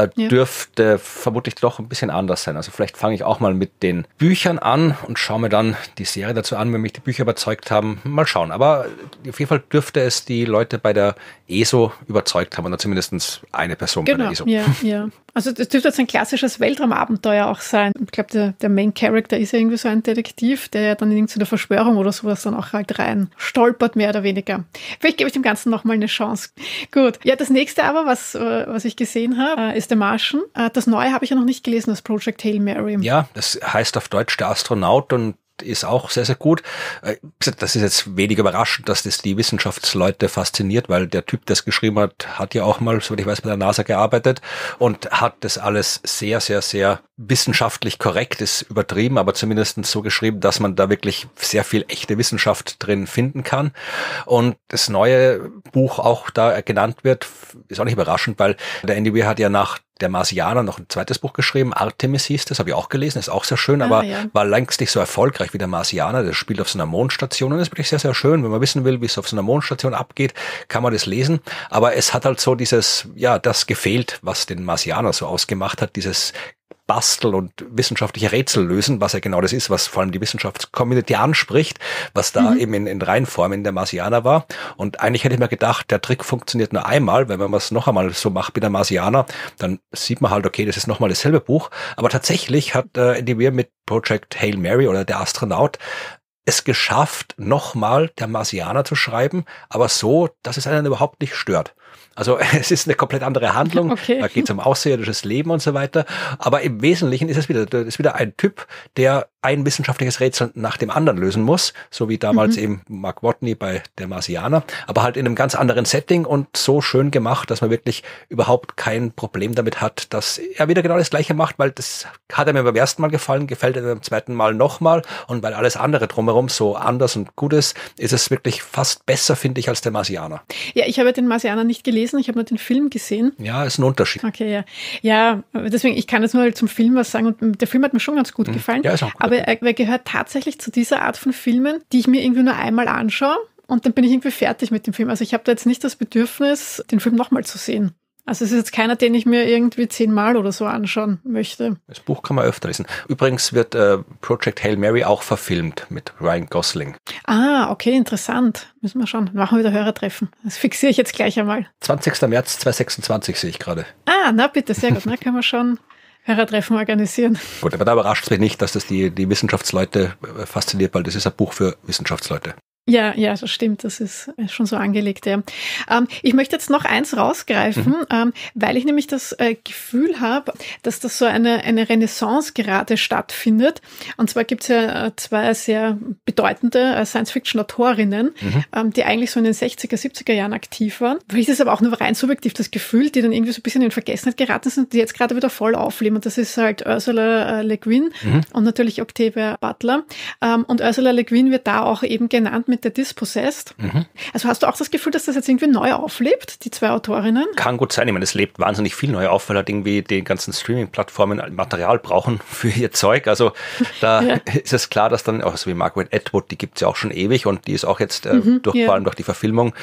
dürfte vermutlich doch ein bisschen anders sein. Also vielleicht fange ich auch mal mit den Büchern an und schaue mir dann die Serie dazu an, wenn mich die Bücher überzeugt haben. Mal schauen. Aber auf jeden Fall dürfte es die Leute bei der ESO überzeugt haben, oder zumindest eine Person bei der ESO. Ja. Also das dürfte jetzt ein klassisches Weltraumabenteuer auch sein. Ich glaube, der Main Character ist ja irgendwie so ein Detektiv, der ja dann in irgendeine Verschwörung oder sowas dann auch halt rein stolpert, mehr oder weniger. Vielleicht gebe ich dem Ganzen nochmal eine Chance. Gut. Ja, das nächste aber, was ich gesehen habe, ist The Martian. Das Neue habe ich ja noch nicht gelesen, das Project Hail Mary. Ja, das heißt auf Deutsch Der Astronaut und ist auch sehr, sehr gut. Das ist jetzt wenig überraschend, dass das die Wissenschaftsleute fasziniert, weil der Typ, der es geschrieben hat ja auch mal, soweit ich weiß, bei der NASA gearbeitet und hat das alles sehr, sehr, sehr wissenschaftlich korrekt, ist übertrieben, aber zumindest so geschrieben, dass man da wirklich sehr viel echte Wissenschaft drin finden kann. Und das neue Buch auch da genannt wird, ist auch nicht überraschend, weil der Andy Weir hat ja nach Der Marsianer noch ein zweites Buch geschrieben, Artemis hieß das, habe ich auch gelesen, ist auch sehr schön, aber war längst nicht so erfolgreich wie der Marsianer. Das spielt auf so einer Mondstation und ist wirklich sehr, sehr schön. Wenn man wissen will, wie es auf so einer Mondstation abgeht, kann man das lesen. Aber es hat halt so das gefehlt, was den Marsianer so ausgemacht hat, dieses Bastel und wissenschaftliche Rätsel lösen, was ja genau das ist, was vor allem die Wissenschaftscommunity anspricht, was da eben in Reinform in der Marsianer war. Und eigentlich hätte ich mir gedacht, der Trick funktioniert nur einmal, weil wenn man es noch einmal so macht wie der Marsianer, dann sieht man halt, okay, das ist nochmal dasselbe Buch. Aber tatsächlich hat Andy Weir mit Project Hail Mary oder Der Astronaut es geschafft, nochmal der Marsianer zu schreiben, aber so, dass es einen überhaupt nicht stört. Also es ist eine komplett andere Handlung, da geht es um außerirdisches Leben und so weiter, aber im Wesentlichen ist es wieder ein Typ, der ein wissenschaftliches Rätsel nach dem anderen lösen muss, so wie damals eben Mark Watney bei Der Marsianer, aber halt in einem ganz anderen Setting und so schön gemacht, dass man wirklich überhaupt kein Problem damit hat, dass er wieder genau das Gleiche macht, weil das hat mir beim ersten Mal gefallen, gefällt er beim zweiten Mal nochmal und weil alles andere drumherum so anders und gut ist es wirklich fast besser, finde ich, als Der Marsianer. Ja, ich habe den Marsianer nicht gelesen, ich habe nur den Film gesehen. Ja, ist ein Unterschied. Okay, ja. Ja, deswegen, ich kann jetzt nur zum Film was sagen und der Film hat mir schon ganz gut gefallen. Ja, ist auch gut. Aber er gehört tatsächlich zu dieser Art von Filmen, die ich mir irgendwie nur einmal anschaue und dann bin ich irgendwie fertig mit dem Film. Also ich habe da jetzt nicht das Bedürfnis, den Film nochmal zu sehen. Also es ist jetzt keiner, den ich mir irgendwie 10-mal oder so anschauen möchte. Das Buch kann man öfter lesen. Übrigens wird Project Hail Mary auch verfilmt mit Ryan Gosling. Ah, okay, interessant. Müssen wir schauen. Machen wir wieder Hörertreffen. Das fixiere ich jetzt gleich einmal. 20. März 2026 sehe ich gerade. Ah, na bitte, sehr gut. Na, können wir schon Hörertreffen organisieren. Gut, aber da überrascht es mich nicht, dass das die Wissenschaftsleute fasziniert, weil das ist ein Buch für Wissenschaftsleute. Ja, das stimmt, das ist schon so angelegt, ja. Ich möchte jetzt noch eins rausgreifen, weil ich nämlich das Gefühl habe, dass das so eine Renaissance gerade stattfindet. Und zwar gibt es ja zwei sehr bedeutende Science-Fiction-Autorinnen, die eigentlich so in den 60er, 70er Jahren aktiv waren. Für mich ist das aber auch nur rein subjektiv das Gefühl, die dann irgendwie so ein bisschen in Vergessenheit geraten sind, die jetzt gerade wieder voll aufleben. Und das ist halt Ursula Le Guin und natürlich Octavia Butler. Und Ursula Le Guin wird da auch eben genannt mit der Dispossessed. Also hast du auch das Gefühl, dass das jetzt irgendwie neu auflebt, die zwei Autorinnen? Kann gut sein. Ich meine, es lebt wahnsinnig viel neu auf, weil halt irgendwie die ganzen Streaming-Plattformen Material brauchen für ihr Zeug. Also da ist es klar, dass dann, auch so wie Margaret Atwood, die gibt es ja auch schon ewig und die ist auch jetzt vor allem durch die Verfilmung,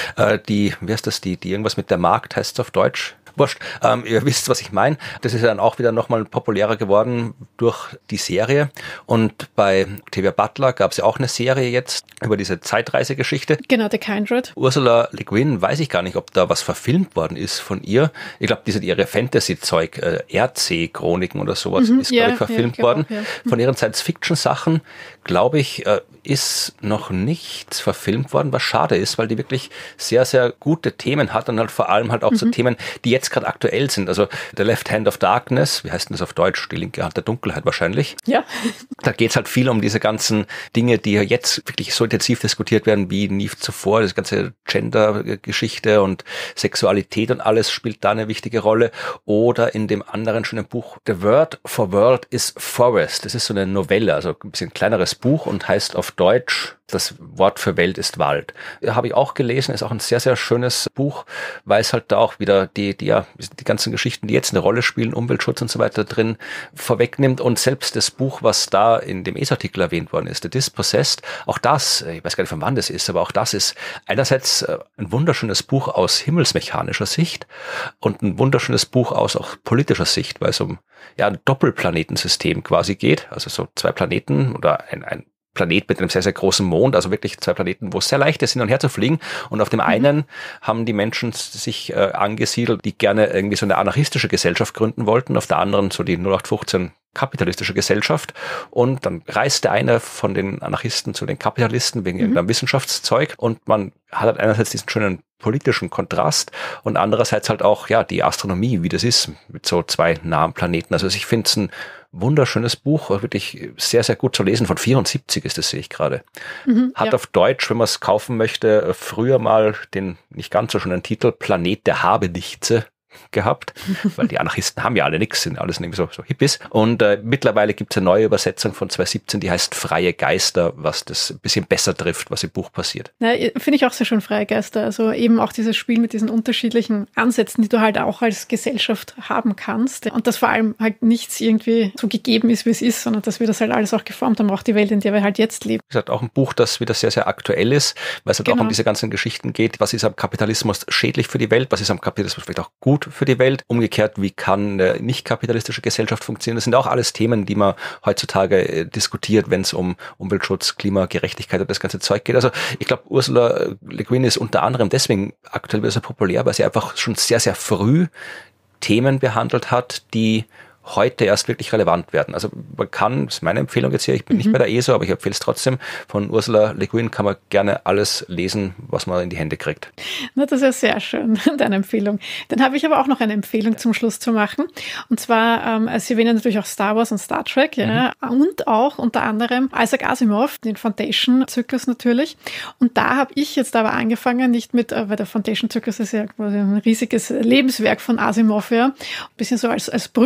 wie heißt das, die irgendwas mit der Markt heißt es auf Deutsch? Wurscht. Ihr wisst, was ich meine. Das ist ja dann auch wieder nochmal populärer geworden durch die Serie. Und bei Octavia Butler gab es ja auch eine Serie jetzt über diese Zeitreisegeschichte. Genau, The Kindred. Ursula Le Guin, weiß ich gar nicht, ob da was verfilmt worden ist von ihr. Ich glaube, ihre Fantasy-Zeug, RC-Chroniken oder sowas, ist, glaube ich, verfilmt worden. Auch. Von ihren Science-Fiction-Sachen, glaube ich, ist noch nichts verfilmt worden, was schade ist, weil die wirklich sehr, sehr gute Themen hat und halt vor allem halt auch so Themen, die jetzt gerade aktuell sind. Also The Left Hand of Darkness, wie heißt denn das auf Deutsch? Die linke Hand der Dunkelheit wahrscheinlich. Ja. Da geht es halt viel um diese ganzen Dinge, die jetzt wirklich so intensiv diskutiert werden wie nie zuvor. Das ganze Gender-Geschichte und Sexualität und alles spielt da eine wichtige Rolle. Oder in dem anderen schönen Buch The Word for World is Forest. Das ist so eine Novelle, also ein bisschen kleineres Buch und heißt auf Deutsch Das Wort für Welt ist Wald. Habe ich auch gelesen, ist auch ein sehr, sehr schönes Buch, weil es halt da auch wieder die ganzen Geschichten, die jetzt eine Rolle spielen, Umweltschutz und so weiter drin vorwegnimmt und selbst das Buch, was da in dem ESA-Artikel erwähnt worden ist, The Dispossessed, auch das, ich weiß gar nicht, von wann das ist, aber auch das ist einerseits ein wunderschönes Buch aus himmelsmechanischer Sicht und ein wunderschönes Buch aus auch politischer Sicht, weil es um ein Doppelplanetensystem quasi geht, also so zwei Planeten oder ein Planet mit einem sehr, sehr großen Mond, also wirklich zwei Planeten, wo es sehr leicht ist, hin und her zu fliegen. Und auf dem einen haben die Menschen sich angesiedelt, die gerne irgendwie so eine anarchistische Gesellschaft gründen wollten, auf der anderen so die 0815 kapitalistische Gesellschaft. Und dann reist der eine von den Anarchisten zu den Kapitalisten wegen irgendeinem Wissenschaftszeug und man hat halt einerseits diesen schönen politischen Kontrast und andererseits halt auch die Astronomie, wie das ist mit so zwei nahen Planeten. Also ich finde es ein wunderschönes Buch, wirklich sehr, sehr gut zu lesen. Von 74 ist das, sehe ich gerade. Hat auf Deutsch, wenn man es kaufen möchte, früher mal den nicht ganz so schönen Titel Planet der Habenichtse gehabt, weil die Anarchisten haben ja alle nichts, sind alles irgendwie so Hippies. Und mittlerweile gibt es eine neue Übersetzung von 2017, die heißt Freie Geister, was das ein bisschen besser trifft, was im Buch passiert. Finde ich auch sehr schön, Freie Geister. Also eben auch dieses Spiel mit diesen unterschiedlichen Ansätzen, die du halt auch als Gesellschaft haben kannst. Und dass vor allem halt nichts irgendwie so gegeben ist, wie es ist, sondern dass wir das halt alles auch geformt haben, auch die Welt, in der wir halt jetzt leben. Es ist halt auch ein Buch, das wieder sehr, sehr aktuell ist, weil es halt auch um diese ganzen Geschichten geht. Was ist am Kapitalismus schädlich für die Welt? Was ist am Kapitalismus vielleicht auch gut für die Welt? Umgekehrt, wie kann eine nicht kapitalistische Gesellschaft funktionieren? Das sind auch alles Themen, die man heutzutage diskutiert, wenn es um Umweltschutz, Klimagerechtigkeit und das ganze Zeug geht. Also ich glaube, Ursula Le Guin ist unter anderem deswegen aktuell wieder so populär, weil sie einfach schon sehr, sehr früh Themen behandelt hat, die heute erst wirklich relevant werden. Also man kann, das ist meine Empfehlung jetzt hier, ich bin nicht bei der ESO, aber ich empfehle es trotzdem, von Ursula Le Guin kann man gerne alles lesen, was man in die Hände kriegt. Na, das ist ja sehr schön, deine Empfehlung. Dann habe ich aber auch noch eine Empfehlung zum Schluss zu machen. Und zwar, Sie erwähnen natürlich auch Star Wars und Star Trek, und auch unter anderem Isaac Asimov, den Foundation-Zyklus natürlich. Und da habe ich jetzt aber angefangen, nicht mit, weil der Foundation-Zyklus ist ja quasi ein riesiges Lebenswerk von Asimov, ein bisschen so als Brückenschlag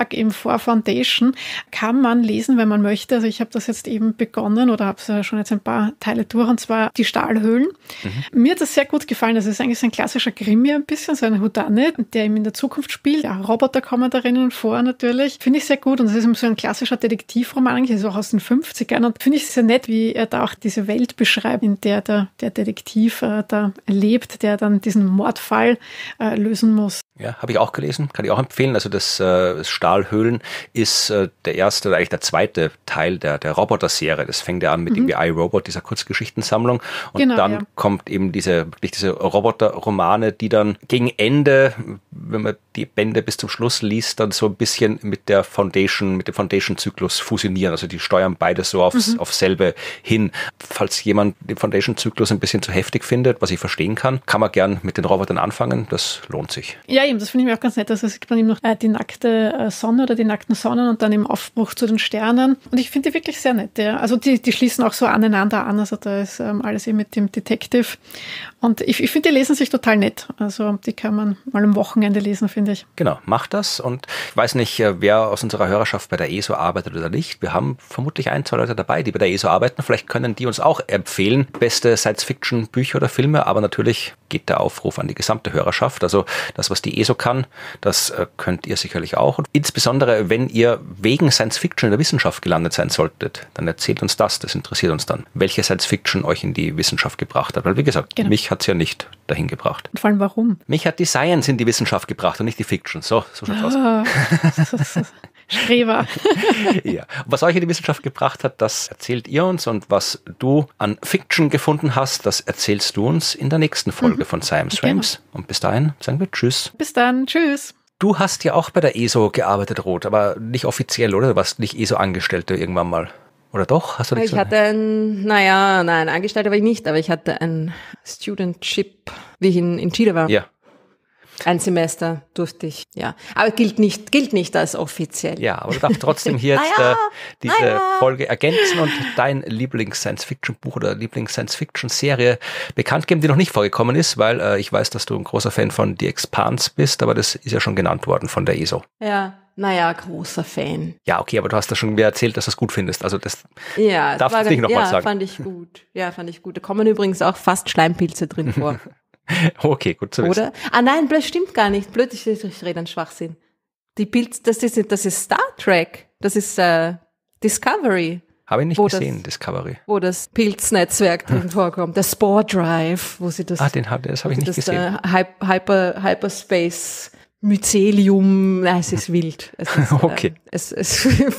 Verlag eben vor Foundation, kann man lesen, wenn man möchte. Also ich habe das jetzt eben begonnen oder habe schon jetzt ein paar Teile durch, und zwar die Stahlhöhlen. Mir hat das sehr gut gefallen. Das ist eigentlich so ein klassischer Krimi ein bisschen, so ein Whodunit, der eben in der Zukunft spielt. Ja, Roboter kommen darin vor natürlich. Finde ich sehr gut, und das ist eben so ein klassischer Detektivroman, eigentlich ist auch aus den 50ern, und finde ich sehr nett, wie er da auch diese Welt beschreibt, in der der Detektiv da erlebt, der dann diesen Mordfall lösen muss. Ja, habe ich auch gelesen, kann ich auch empfehlen. Also das Stahlhöhlen ist der erste oder eigentlich der zweite Teil der Roboter-Serie. Das fängt ja an mit irgendwie iRobot, dieser Kurzgeschichtensammlung. Und genau, dann kommt eben diese Roboter-Romane, die dann gegen Ende, wenn man die Bände bis zum Schluss liest, dann so ein bisschen mit dem Foundation-Zyklus fusionieren. Also die steuern beide so auf selbe hin. Falls jemand den Foundation-Zyklus ein bisschen zu heftig findet, was ich verstehen kann man gern mit den Robotern anfangen. Das lohnt sich. Ja, eben, das finde ich mir auch ganz nett. Also es gibt dann eben noch die nackte Sonne oder die nackten Sonnen und dann im Aufbruch zu den Sternen. Und ich finde die wirklich sehr nett. Ja. Also die schließen auch so aneinander an. Also da ist alles eben mit dem Detective. Und ich finde, die lesen sich total nett. Also die kann man mal am Wochenende lesen, finde ich. Genau, macht das. Und ich weiß nicht, wer aus unserer Hörerschaft bei der ESO arbeitet oder nicht. Wir haben vermutlich 1, 2 Leute dabei, die bei der ESO arbeiten. Vielleicht können die uns auch empfehlen, beste Science-Fiction-Bücher oder Filme. Aber natürlich geht der Aufruf an die gesamte Hörerschaft. Also das, was die ESO kann, das könnt ihr sicherlich auch. Und insbesondere, wenn ihr wegen Science-Fiction in der Wissenschaft gelandet sein solltet, dann erzählt uns das. Das interessiert uns dann. Welche Science-Fiction euch in die Wissenschaft gebracht hat. Weil, wie gesagt, mich hat es ja nicht dahin gebracht. Und vor allem, warum? Mich hat die Science in die Wissenschaft gebracht und nicht die Fiction. So schaut's aus. Streber. Ja. Und was euch in die Wissenschaft gebracht hat, das erzählt ihr uns, und was du an Fiction gefunden hast, das erzählst du uns in der nächsten Folge von Science Frames. Genau. Und bis dahin sagen wir Tschüss. Bis dann, tschüss. Du hast ja auch bei der ESO gearbeitet, Ruth, aber nicht offiziell, oder? Du warst nicht ESO-Angestellte irgendwann mal. Oder doch? Hast du ich hatte nein, Angestellte war ich nicht, aber ich hatte ein Studentship, wie ich in Chile war. Ja. Ein Semester durfte ich, ja. Aber gilt nicht als offiziell. Ja, aber du darfst trotzdem hier jetzt diese Folge ergänzen und dein Lieblings-Science-Fiction-Buch oder Lieblings-Science-Fiction-Serie bekannt geben, die noch nicht vorgekommen ist, weil ich weiß, dass du ein großer Fan von The Expanse bist, aber das ist ja schon genannt worden von der ESO. Ja. Großer Fan. Ja, okay, aber du hast da schon wieder erzählt, dass du es gut findest. Also das darfst du nicht nochmal sagen. Fand ich gut. Ja, fand ich gut. Da kommen übrigens auch fast Schleimpilze drin vor. Okay, gut zu wissen. Oder? Ah nein, das stimmt gar nicht. Blöd, ich rede einen Schwachsinn. Die Pilze, das ist Star Trek. Das ist Discovery. Habe ich nicht gesehen, Discovery. Wo das Pilznetzwerk drin vorkommt. Der Spore Drive, wo sie das... das habe ich nicht gesehen. Hyperspace... Mycelium, es ist wild. Es ist, okay. Ich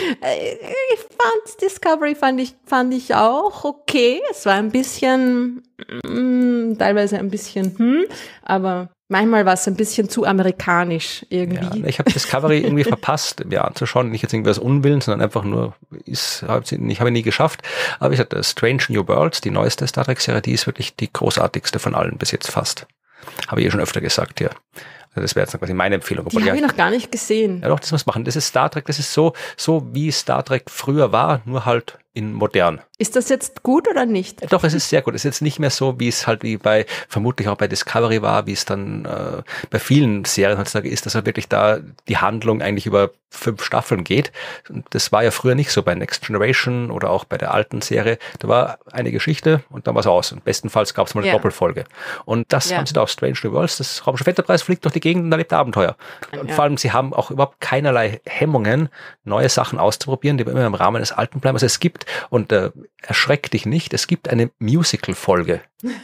fand Discovery fand ich auch okay. Es war ein bisschen, teilweise ein bisschen, aber manchmal war es ein bisschen zu amerikanisch irgendwie. Ja, ich habe Discovery irgendwie verpasst, mir anzuschauen. Nicht jetzt irgendwie aus Unwillen, sondern einfach nur, ich habe nie geschafft. Aber ich hatte Strange New Worlds, die neueste Star Trek-Serie, die ist wirklich die großartigste von allen bis jetzt fast. Habe ich schon öfter gesagt, ja. Das wäre jetzt quasi meine Empfehlung. Die habe ich noch gar nicht gesehen. Ja doch, das muss man machen. Das ist Star Trek, das ist so wie Star Trek früher war, nur halt in modern. Ist das jetzt gut oder nicht? Doch, es ist sehr gut. Es ist jetzt nicht mehr so, wie es halt vermutlich auch bei Discovery war, wie es dann bei vielen Serien heutzutage ist, dass halt wirklich da die Handlung eigentlich über 5 Staffeln geht. Und das war ja früher nicht so bei Next Generation oder auch bei der alten Serie. Da war eine Geschichte und dann war es aus. Und bestenfalls gab es mal eine Doppelfolge. Und das haben sie da auf Strange New Worlds. Das Raumschiff Enterprise fliegt durch die Gegend und erlebt Abenteuer. Und vor allem, sie haben auch überhaupt keinerlei Hemmungen, neue Sachen auszuprobieren, die immer im Rahmen des Alten bleiben. Also es gibt, und erschreck dich nicht, es gibt eine Musical-Folge.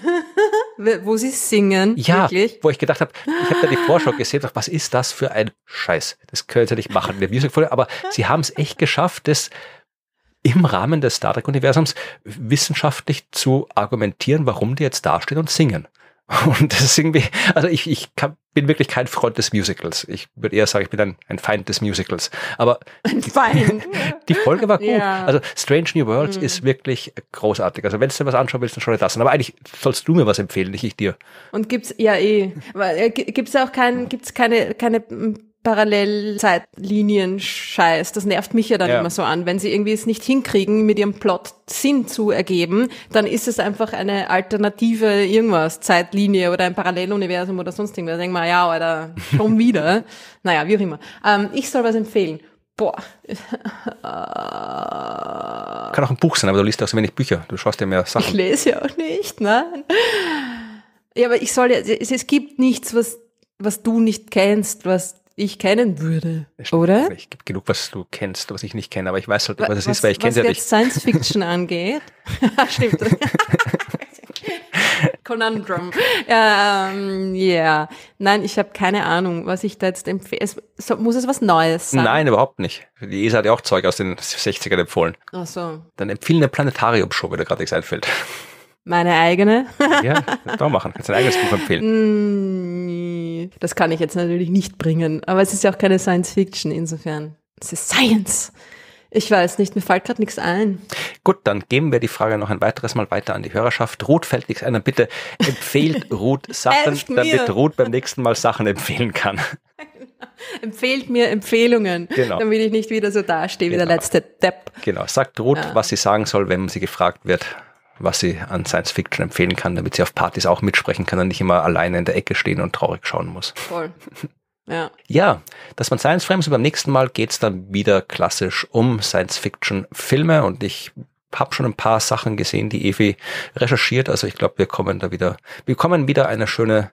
Wo sie singen, ja, wirklich? Wo ich gedacht habe, ich habe da die Vorschau gesehen, was ist das für ein Scheiß? Das können sie nicht machen, eine Musical-Folge, aber sie haben es echt geschafft, das im Rahmen des Star Trek-Universums wissenschaftlich zu argumentieren, warum die jetzt dastehen und singen. Und das ist irgendwie, also ich bin wirklich kein Freund des Musicals. Ich würde eher sagen, ich bin ein Feind des Musicals. Aber die Folge war gut. Ja. Also Strange New Worlds ist wirklich großartig. Also wenn du dir was anschauen willst, dann schau dir das an. Aber eigentlich sollst du mir was empfehlen, nicht ich dir. Und gibt's keine Parallelzeitlinien-Scheiß. Das nervt mich ja dann immer so an. Wenn sie irgendwie es nicht hinkriegen, mit ihrem Plot Sinn zu ergeben, dann ist es einfach eine alternative irgendwas, Zeitlinie oder ein Paralleluniversum oder sonst irgendwas. Da denken wir, ja, Alter, schon wieder. Naja, wie auch immer. Ich soll was empfehlen. Boah. Kann auch ein Buch sein, aber du liest auch so wenig Bücher. Du schaust dir mehr Sachen. Ich lese ja auch nicht, nein. Ja, aber es gibt nichts, was du nicht kennst, was ich kennen würde, oder? Es gibt genug, was du kennst, was ich nicht kenne, aber ich weiß halt nicht, was es ist, weil ich kenne es ja nicht. Was jetzt Science Fiction angeht. Stimmt. Conundrum. Ja. Nein, ich habe keine Ahnung, was ich da jetzt empfehle. Muss es was Neues sein? Nein, überhaupt nicht. Die ESA hat ja auch Zeug aus den 60ern empfohlen. Ach so. Dann empfehle eine Planetarium-Show, wenn dir gerade nichts einfällt. Meine eigene? Ja, das auch machen. Kannst dein eigenes Buch empfehlen. Das kann ich jetzt natürlich nicht bringen, aber es ist ja auch keine Science Fiction insofern. Es ist Science. Ich weiß nicht, mir fällt gerade nichts ein. Gut, dann geben wir die Frage noch ein weiteres Mal weiter an die Hörerschaft. Ruth fällt nichts ein, und bitte empfehlt Ruth Sachen, damit Ruth beim nächsten Mal Sachen empfehlen kann. Empfehlt mir Empfehlungen, damit ich nicht wieder so dastehe wie der letzte Depp. Genau, sagt Ruth, was sie sagen soll, wenn sie gefragt wird, was sie an Science Fiction empfehlen kann, damit sie auf Partys auch mitsprechen kann und nicht immer alleine in der Ecke stehen und traurig schauen muss. Voll. Ja, das waren Science Frames und beim nächsten Mal geht's dann wieder klassisch um Science-Fiction-Filme und ich habe schon ein paar Sachen gesehen, die Evi recherchiert, also ich glaube, wir kommen wieder eine schöne,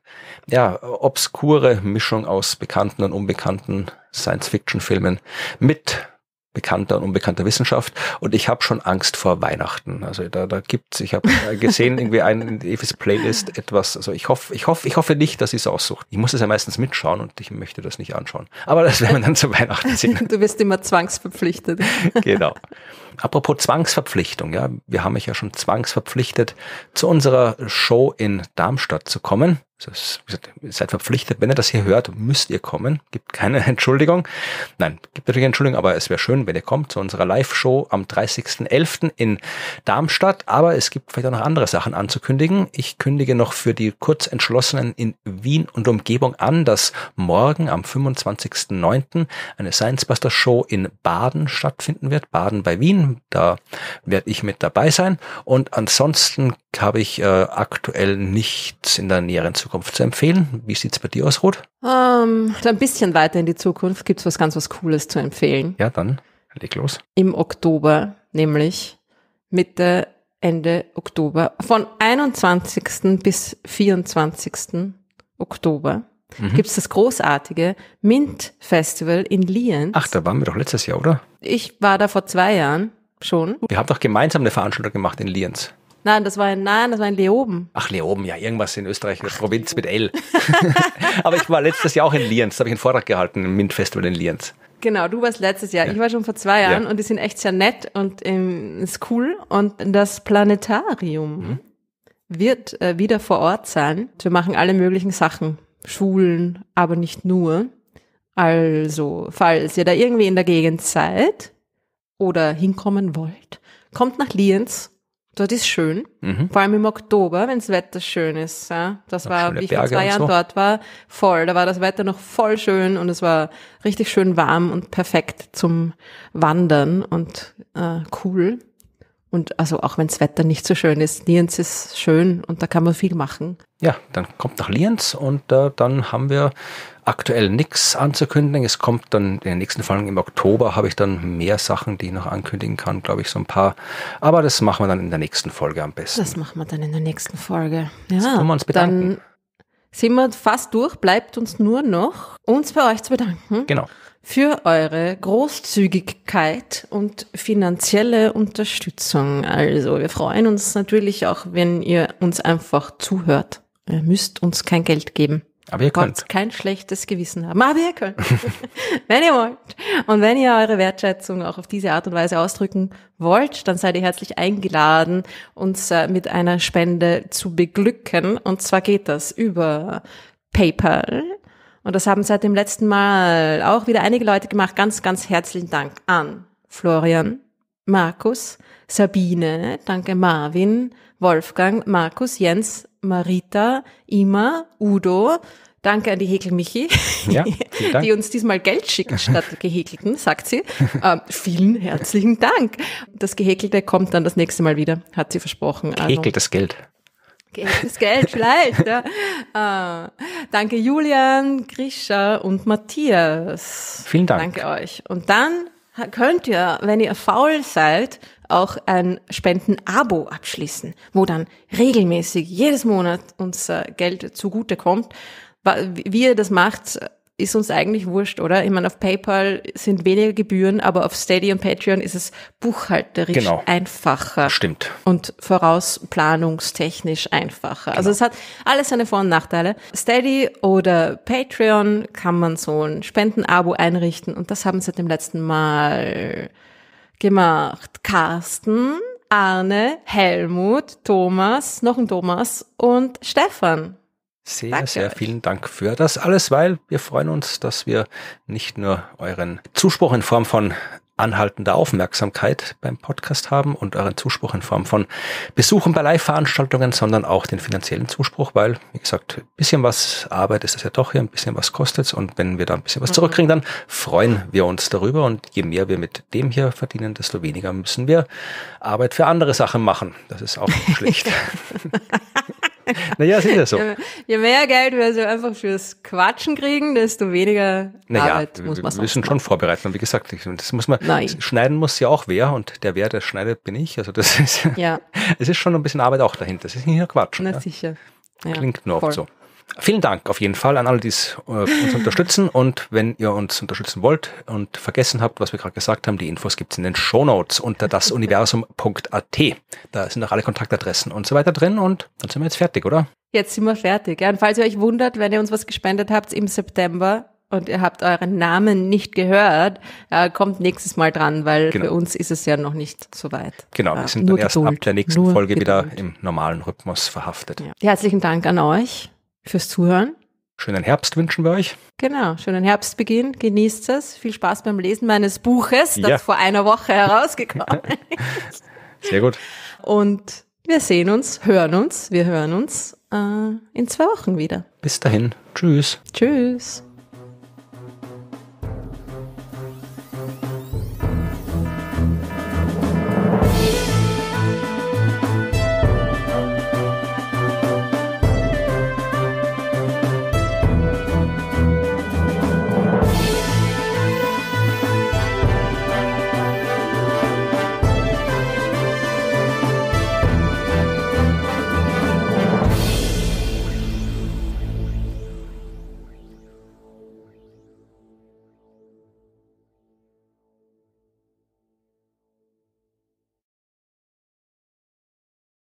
obskure Mischung aus bekannten und unbekannten Science-Fiction-Filmen mit bekannter und unbekannter Wissenschaft und ich habe schon Angst vor Weihnachten. Also ich habe gesehen irgendwie in Evis Playlist etwas, also ich hoffe nicht, dass sie es aussucht. Ich muss es ja meistens mitschauen und ich möchte das nicht anschauen. Aber das werden wir dann zu Weihnachten sehen. Du wirst immer zwangsverpflichtet. Genau. Apropos Zwangsverpflichtung, ja, wir haben mich ja schon zwangsverpflichtet, zu unserer Show in Darmstadt zu kommen. Also, wie gesagt, ihr seid verpflichtet, wenn ihr das hier hört, müsst ihr kommen. Gibt keine Entschuldigung. Nein, gibt natürlich eine Entschuldigung, aber es wäre schön, wenn ihr kommt zu unserer Live-Show am 30.11. in Darmstadt. Aber es gibt vielleicht auch noch andere Sachen anzukündigen. Ich kündige noch für die Kurzentschlossenen in Wien und Umgebung an, dass morgen am 25.09. eine Science-Buster-Show in Baden stattfinden wird. Baden bei Wien. Da werde ich mit dabei sein. Und ansonsten habe ich aktuell nichts in der näheren Zukunft zu empfehlen. Wie sieht's bei dir aus, Ruth? Ein bisschen weiter in die Zukunft gibt's was Cooles zu empfehlen. Ja, dann leg los. Im Oktober, nämlich Mitte, Ende Oktober, von 21. bis 24. Oktober gibt's das großartige Mint Festival in Lienz. Ach, da waren wir doch letztes Jahr, oder? Ich war da vor 2 Jahren schon. Wir haben doch gemeinsam eine Veranstaltung gemacht in Lienz. Nein, das war in Leoben. Ach, Leoben, ja, irgendwas in Österreich, eine Provinz mit L. Aber ich war letztes Jahr auch in Lienz, da habe ich einen Vortrag gehalten im MINT-Festival in Lienz. Genau, du warst letztes Jahr. Ja. Ich war schon vor 2 Jahren und die sind echt sehr nett und ist cool. Und das Planetarium wird wieder vor Ort sein. Wir machen alle möglichen Sachen, Schulen, aber nicht nur. Also, falls ihr da irgendwie in der Gegend seid oder hinkommen wollt, kommt nach Lienz. Dort ist schön, vor allem im Oktober, wenn das Wetter schön ist. Ja. Das war, wie ich vor 2 Jahren dort war, voll. Da war das Wetter noch voll schön und es war richtig schön warm und perfekt zum Wandern und cool. Und also auch wenn das Wetter nicht so schön ist, Lienz ist schön und da kann man viel machen. Ja, dann kommt nach Lienz und dann haben wir aktuell nichts anzukündigen. Es kommt dann in den nächsten Folgen im Oktober, habe ich dann mehr Sachen, die ich noch ankündigen kann, glaube ich, so ein paar. Aber das machen wir dann in der nächsten Folge am besten. Das machen wir dann in der nächsten Folge. Ja, jetzt können wir uns bedanken. Dann sind wir fast durch, bleibt uns nur noch, uns bei euch zu bedanken. Genau. Für eure Großzügigkeit und finanzielle Unterstützung. Also wir freuen uns natürlich auch, wenn ihr uns einfach zuhört. Ihr müsst uns kein Geld geben. Aber ihr könnt. Wollt kein schlechtes Gewissen haben. Aber ihr könnt. Wenn ihr wollt. Und wenn ihr eure Wertschätzung auch auf diese Art und Weise ausdrücken wollt, dann seid ihr herzlich eingeladen, uns mit einer Spende zu beglücken. Und zwar geht das über PayPal. Und das haben seit dem letzten Mal auch wieder einige Leute gemacht. Ganz, ganz herzlichen Dank an Florian, Markus, Sabine, danke Marvin, Wolfgang, Markus, Jens, Marita, Ima, Udo, Danke an die Häkel-Michi, Ja, vielen Dank. die uns diesmal Geld schickt statt Gehäkelten, sagt sie. Vielen herzlichen Dank. Das Gehäkelte kommt dann das nächste Mal wieder, hat sie versprochen. Gehäkeltes Geld. Gehäkeltes Geld, vielleicht. Ja. Danke Julian, Grisha und Matthias. Vielen Dank. Danke euch. Und dann könnt ihr, wenn ihr faul seid, auch ein Spenden-Abo abschließen, wo dann regelmäßig jedes Monat unser Geld zugutekommt. Wie ihr das macht, ist uns eigentlich wurscht, oder? Ich meine, auf PayPal sind weniger Gebühren, aber auf Steady und Patreon ist es buchhalterisch einfacher. Stimmt. Und vorausplanungstechnisch einfacher. Also es hat alles seine Vor- und Nachteile. Steady oder Patreon kann man so ein Spenden-Abo einrichten und das haben sie dem letzten Mal gemacht. Carsten, Arne, Helmut, Thomas, noch ein Thomas und Stefan. Sehr, sehr vielen Dank für das alles, weil wir freuen uns, dass wir nicht nur euren Zuspruch in Form von anhaltender Aufmerksamkeit beim Podcast haben und euren Zuspruch in Form von Besuchen bei Live-Veranstaltungen, sondern auch den finanziellen Zuspruch, weil, wie gesagt, ein bisschen was Arbeit ist das ja doch hier, ein bisschen was kostet's und wenn wir da ein bisschen was zurückkriegen, dann freuen wir uns darüber und je mehr wir mit dem hier verdienen, desto weniger müssen wir Arbeit für andere Sachen machen. Das ist auch nicht schlecht. Naja, es ist ja so. Je mehr Geld wir so einfach fürs Quatschen kriegen, desto weniger Arbeit muss man wir müssen schon vorbereiten. Und wie gesagt, das muss man, schneiden muss ja auch wer und der der schneidet, bin ich. Also das ist, es ist schon ein bisschen Arbeit auch dahinter. Das ist nicht nur Quatsch. Na sicher. Ja, klingt nur oft so. Vielen Dank auf jeden Fall an alle, die uns unterstützen und wenn ihr uns unterstützen wollt und vergessen habt, was wir gerade gesagt haben, die Infos gibt's in den Shownotes unter dasuniversum.at. Da sind auch alle Kontaktadressen und so weiter drin und dann sind wir jetzt fertig, oder? Jetzt sind wir fertig. Ja, und falls ihr euch wundert, wenn ihr uns was gespendet habt im September und ihr habt euren Namen nicht gehört, kommt nächstes Mal dran, weil für uns ist es ja noch nicht so weit. Genau, wir sind dann erst ab der nächsten Folge wieder im normalen Rhythmus verhaftet. Ja. Herzlichen Dank an euch fürs Zuhören. Schönen Herbst wünschen wir euch. Genau, schönen Herbstbeginn. Genießt es. Viel Spaß beim Lesen meines Buches, das vor einer Woche herausgekommen ist. Sehr gut. Und wir hören uns in 2 Wochen wieder. Bis dahin. Tschüss. Tschüss.